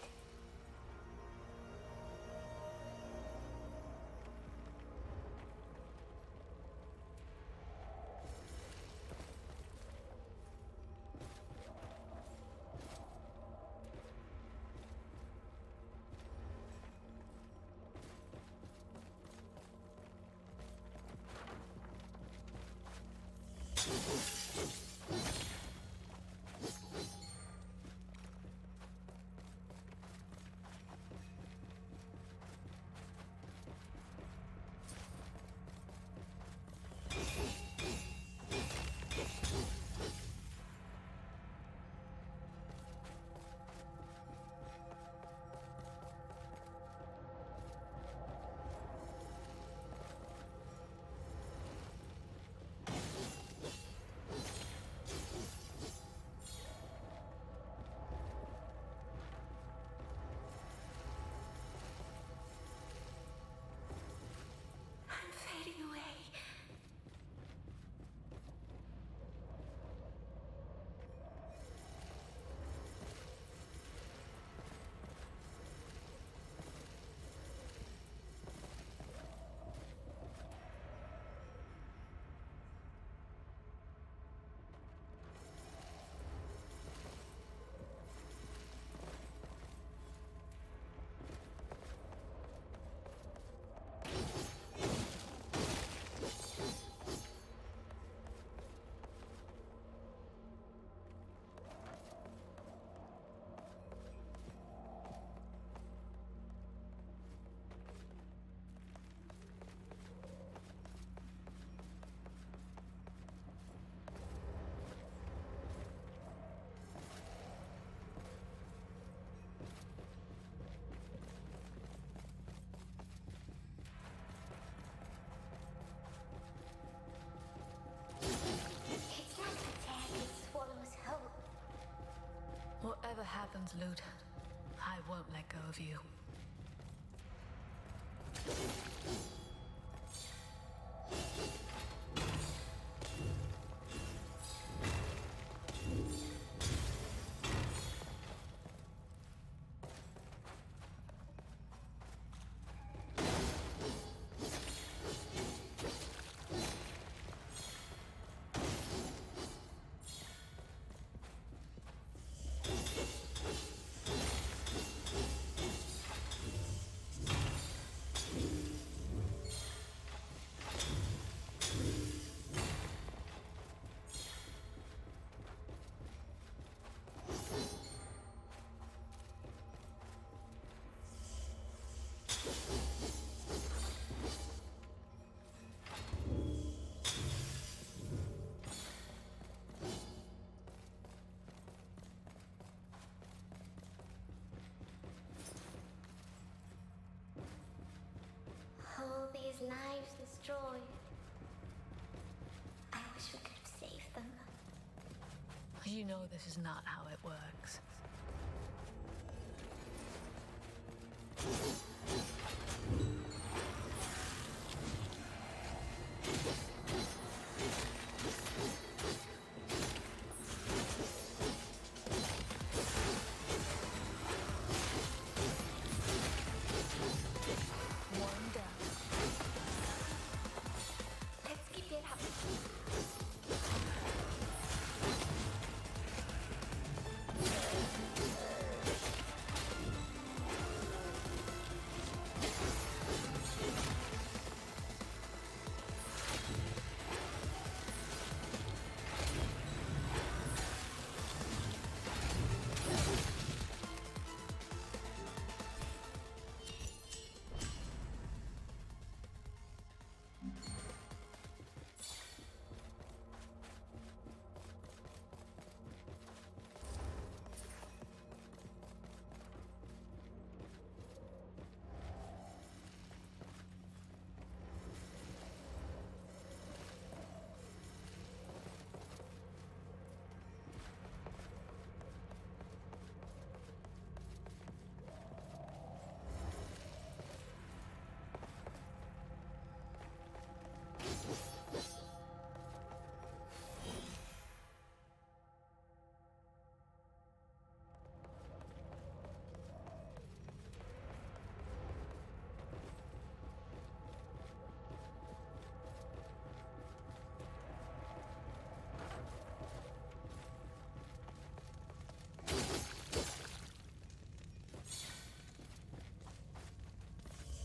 I'm fading away. It's like the tag swallows hope. Whatever happens, Lute, I won't let go of you. All these lives destroyed. I wish we could have saved them. You know this is not how it works. One down. Let's keep it up.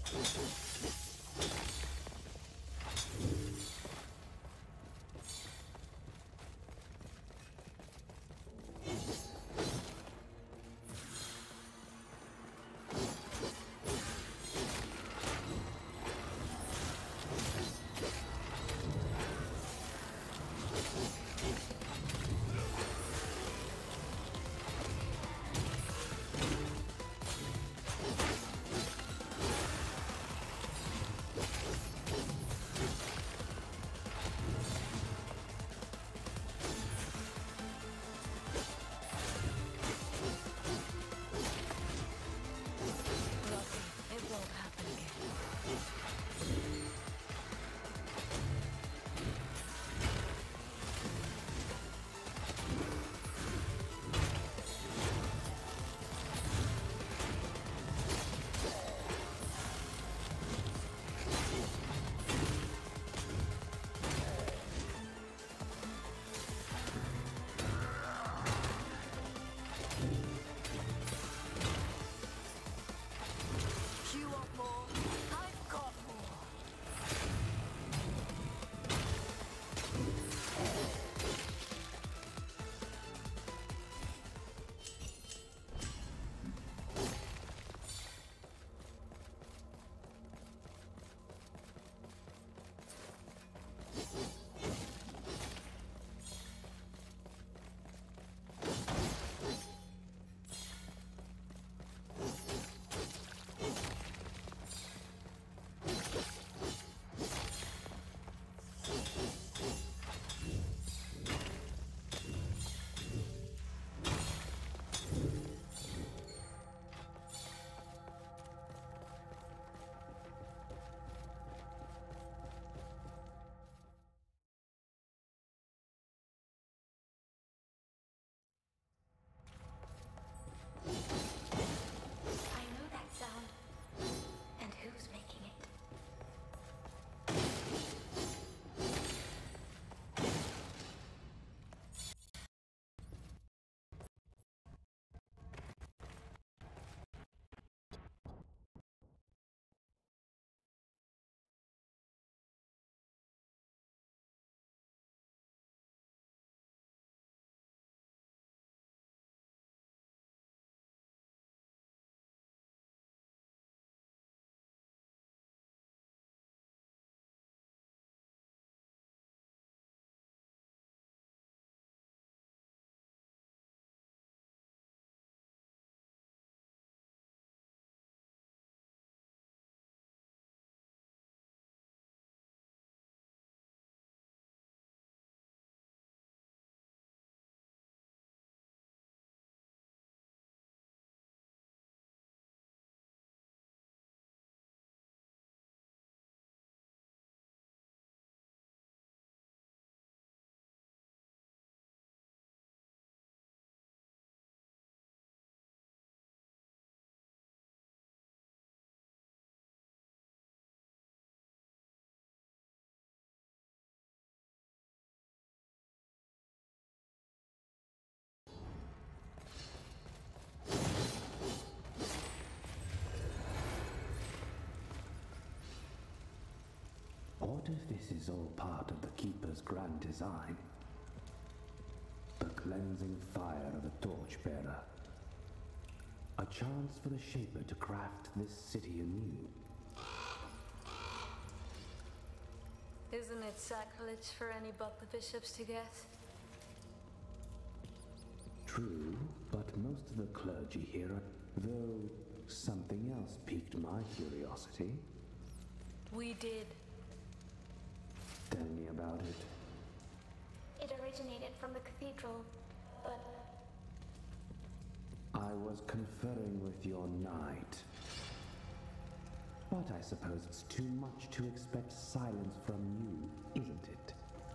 What if this is all part of the Keeper's grand design? The cleansing fire of a torchbearer. A chance for the Shaper to craft this city anew. Isn't it sacrilege for any but the bishops to guess? True, but most of the clergy here are... Though something else piqued my curiosity. We did. Tell me about it. It originated from the cathedral, but I was conferring with your knight. But I suppose it's too much to expect silence from you, isn't it?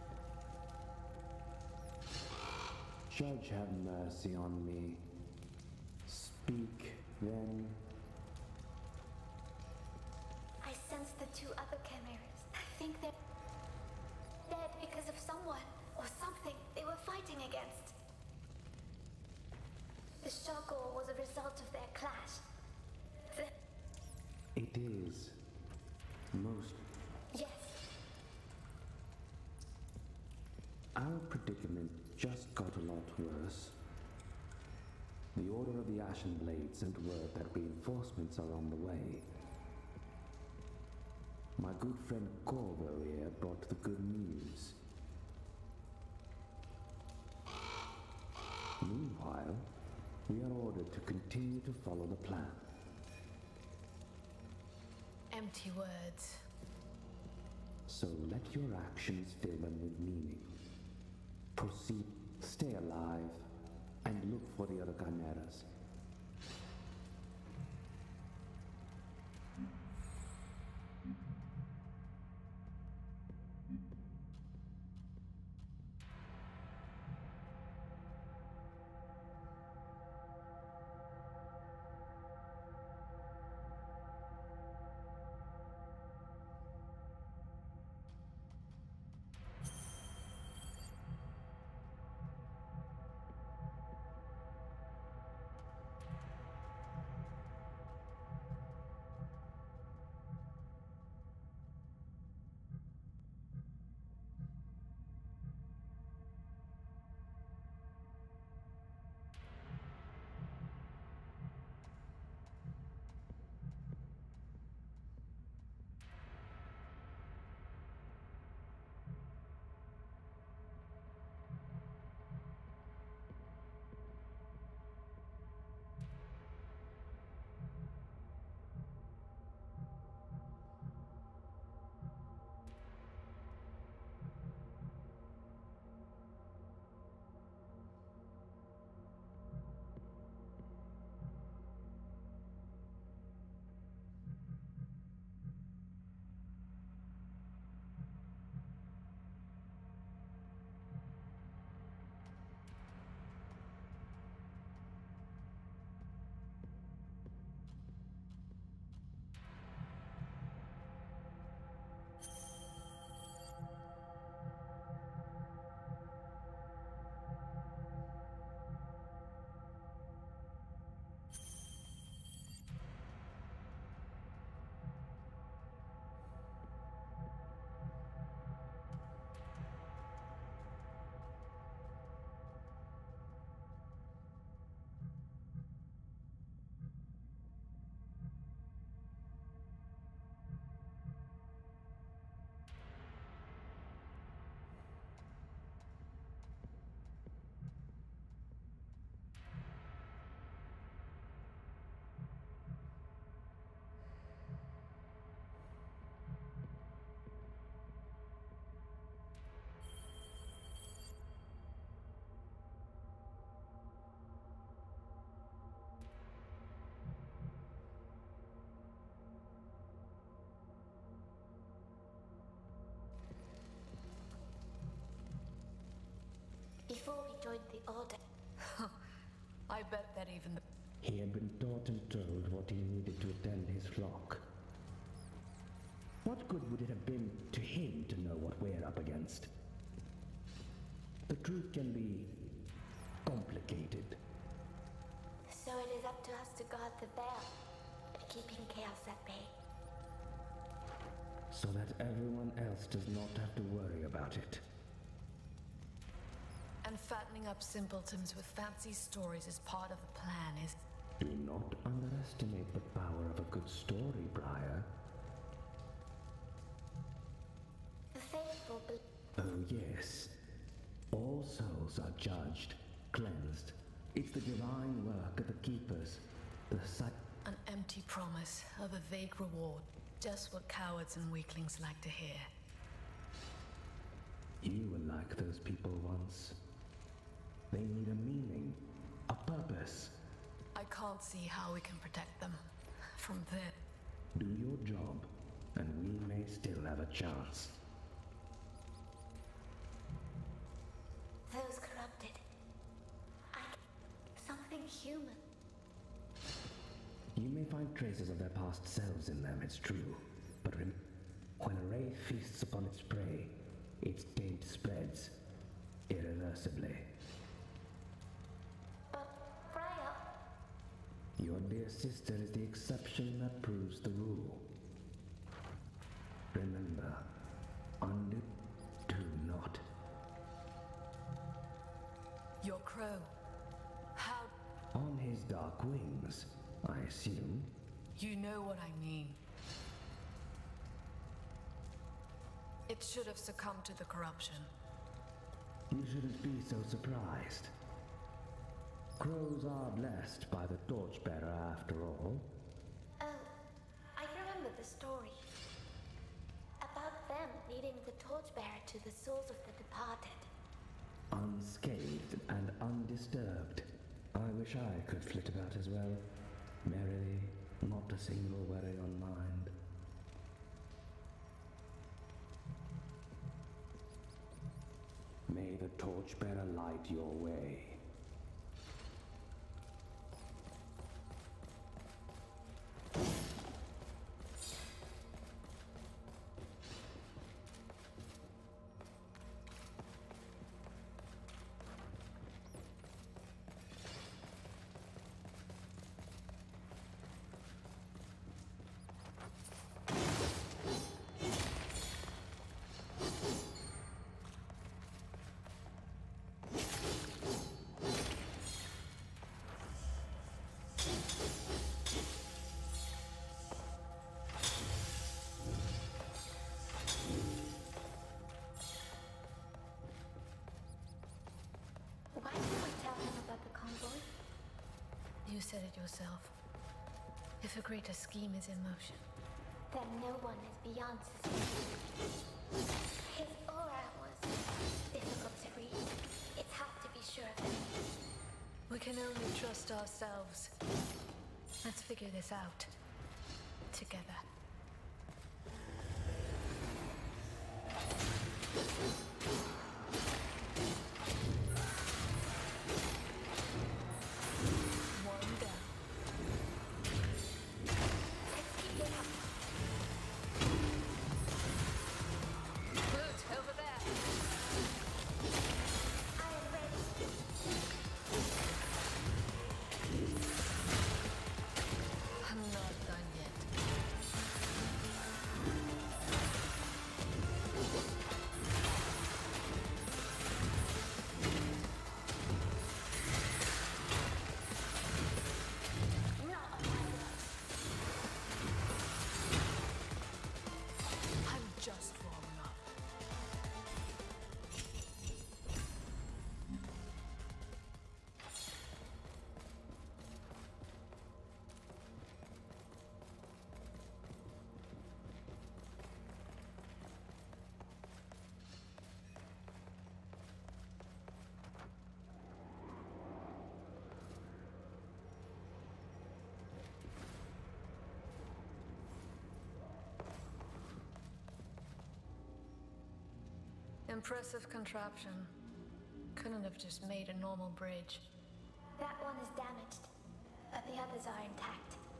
Judge, have mercy on me. Speak, then. I sense the two other chimeras. I think they're dead because of someone or something they were fighting against. The struggle was a result of their clash. It is, Most. Yes. Our predicament just got a lot worse. The Order of the Ashen Blade sent word that reinforcements are on the way. My good friend Corvo here brought the good news. Meanwhile, we are ordered to continue to follow the plan. Empty words. So let your actions fill them with meaning. Proceed, stay alive, and look for the other chimeras. Before we joined the Order, I bet that even the... He had been taught and told what he needed to attend his flock. What good would it have been to him to know what we're up against? The truth can be complicated. so it is up to us to guard the Veil, keeping chaos at bay. So that everyone else does not have to worry about it. And fattening up simpletons with fancy stories as part of the plan is... Do not underestimate the power of a good story, Briar. The faithful Oh yes. All souls are judged, cleansed. It's the divine work of the Keepers. An empty promise of a vague reward. Just what cowards and weaklings like to hear. You were like those people once. They need a meaning, a purpose. I can't see how we can protect them from this. Do your job, and we may still have a chance. those corrupted. Something human. You may find traces of their past selves in them, it's true. But when a ray feasts upon its prey, its taint spreads irreversibly. But, Freya... Your dear sister is the exception that proves the rule. dark wings, I assume. You know what I mean. It should have succumbed to the corruption. You shouldn't be so surprised. Crows are blessed by the Torchbearer after all. Oh, I remember the story. About them leading the torchbearer to the souls of the departed. Unscathed and undisturbed. I wish I could flit about as well. Merrily, not a single worry on mind. May the Torchbearer light your way. Why didn't we tell him about the convoy? You said it yourself. If a greater scheme is in motion. Then no one is beyond suspicion. His aura was difficult to read. It's hard to be sure of him. We can only trust ourselves. Let's figure this out. Together. One down. Let's keep it up. Good, over there. I am ready. I'm not done yet. Not on my watch. I'm just warming up. Impressive contraption. Couldn't have just made a normal bridge. That one is damaged, but the others are intact.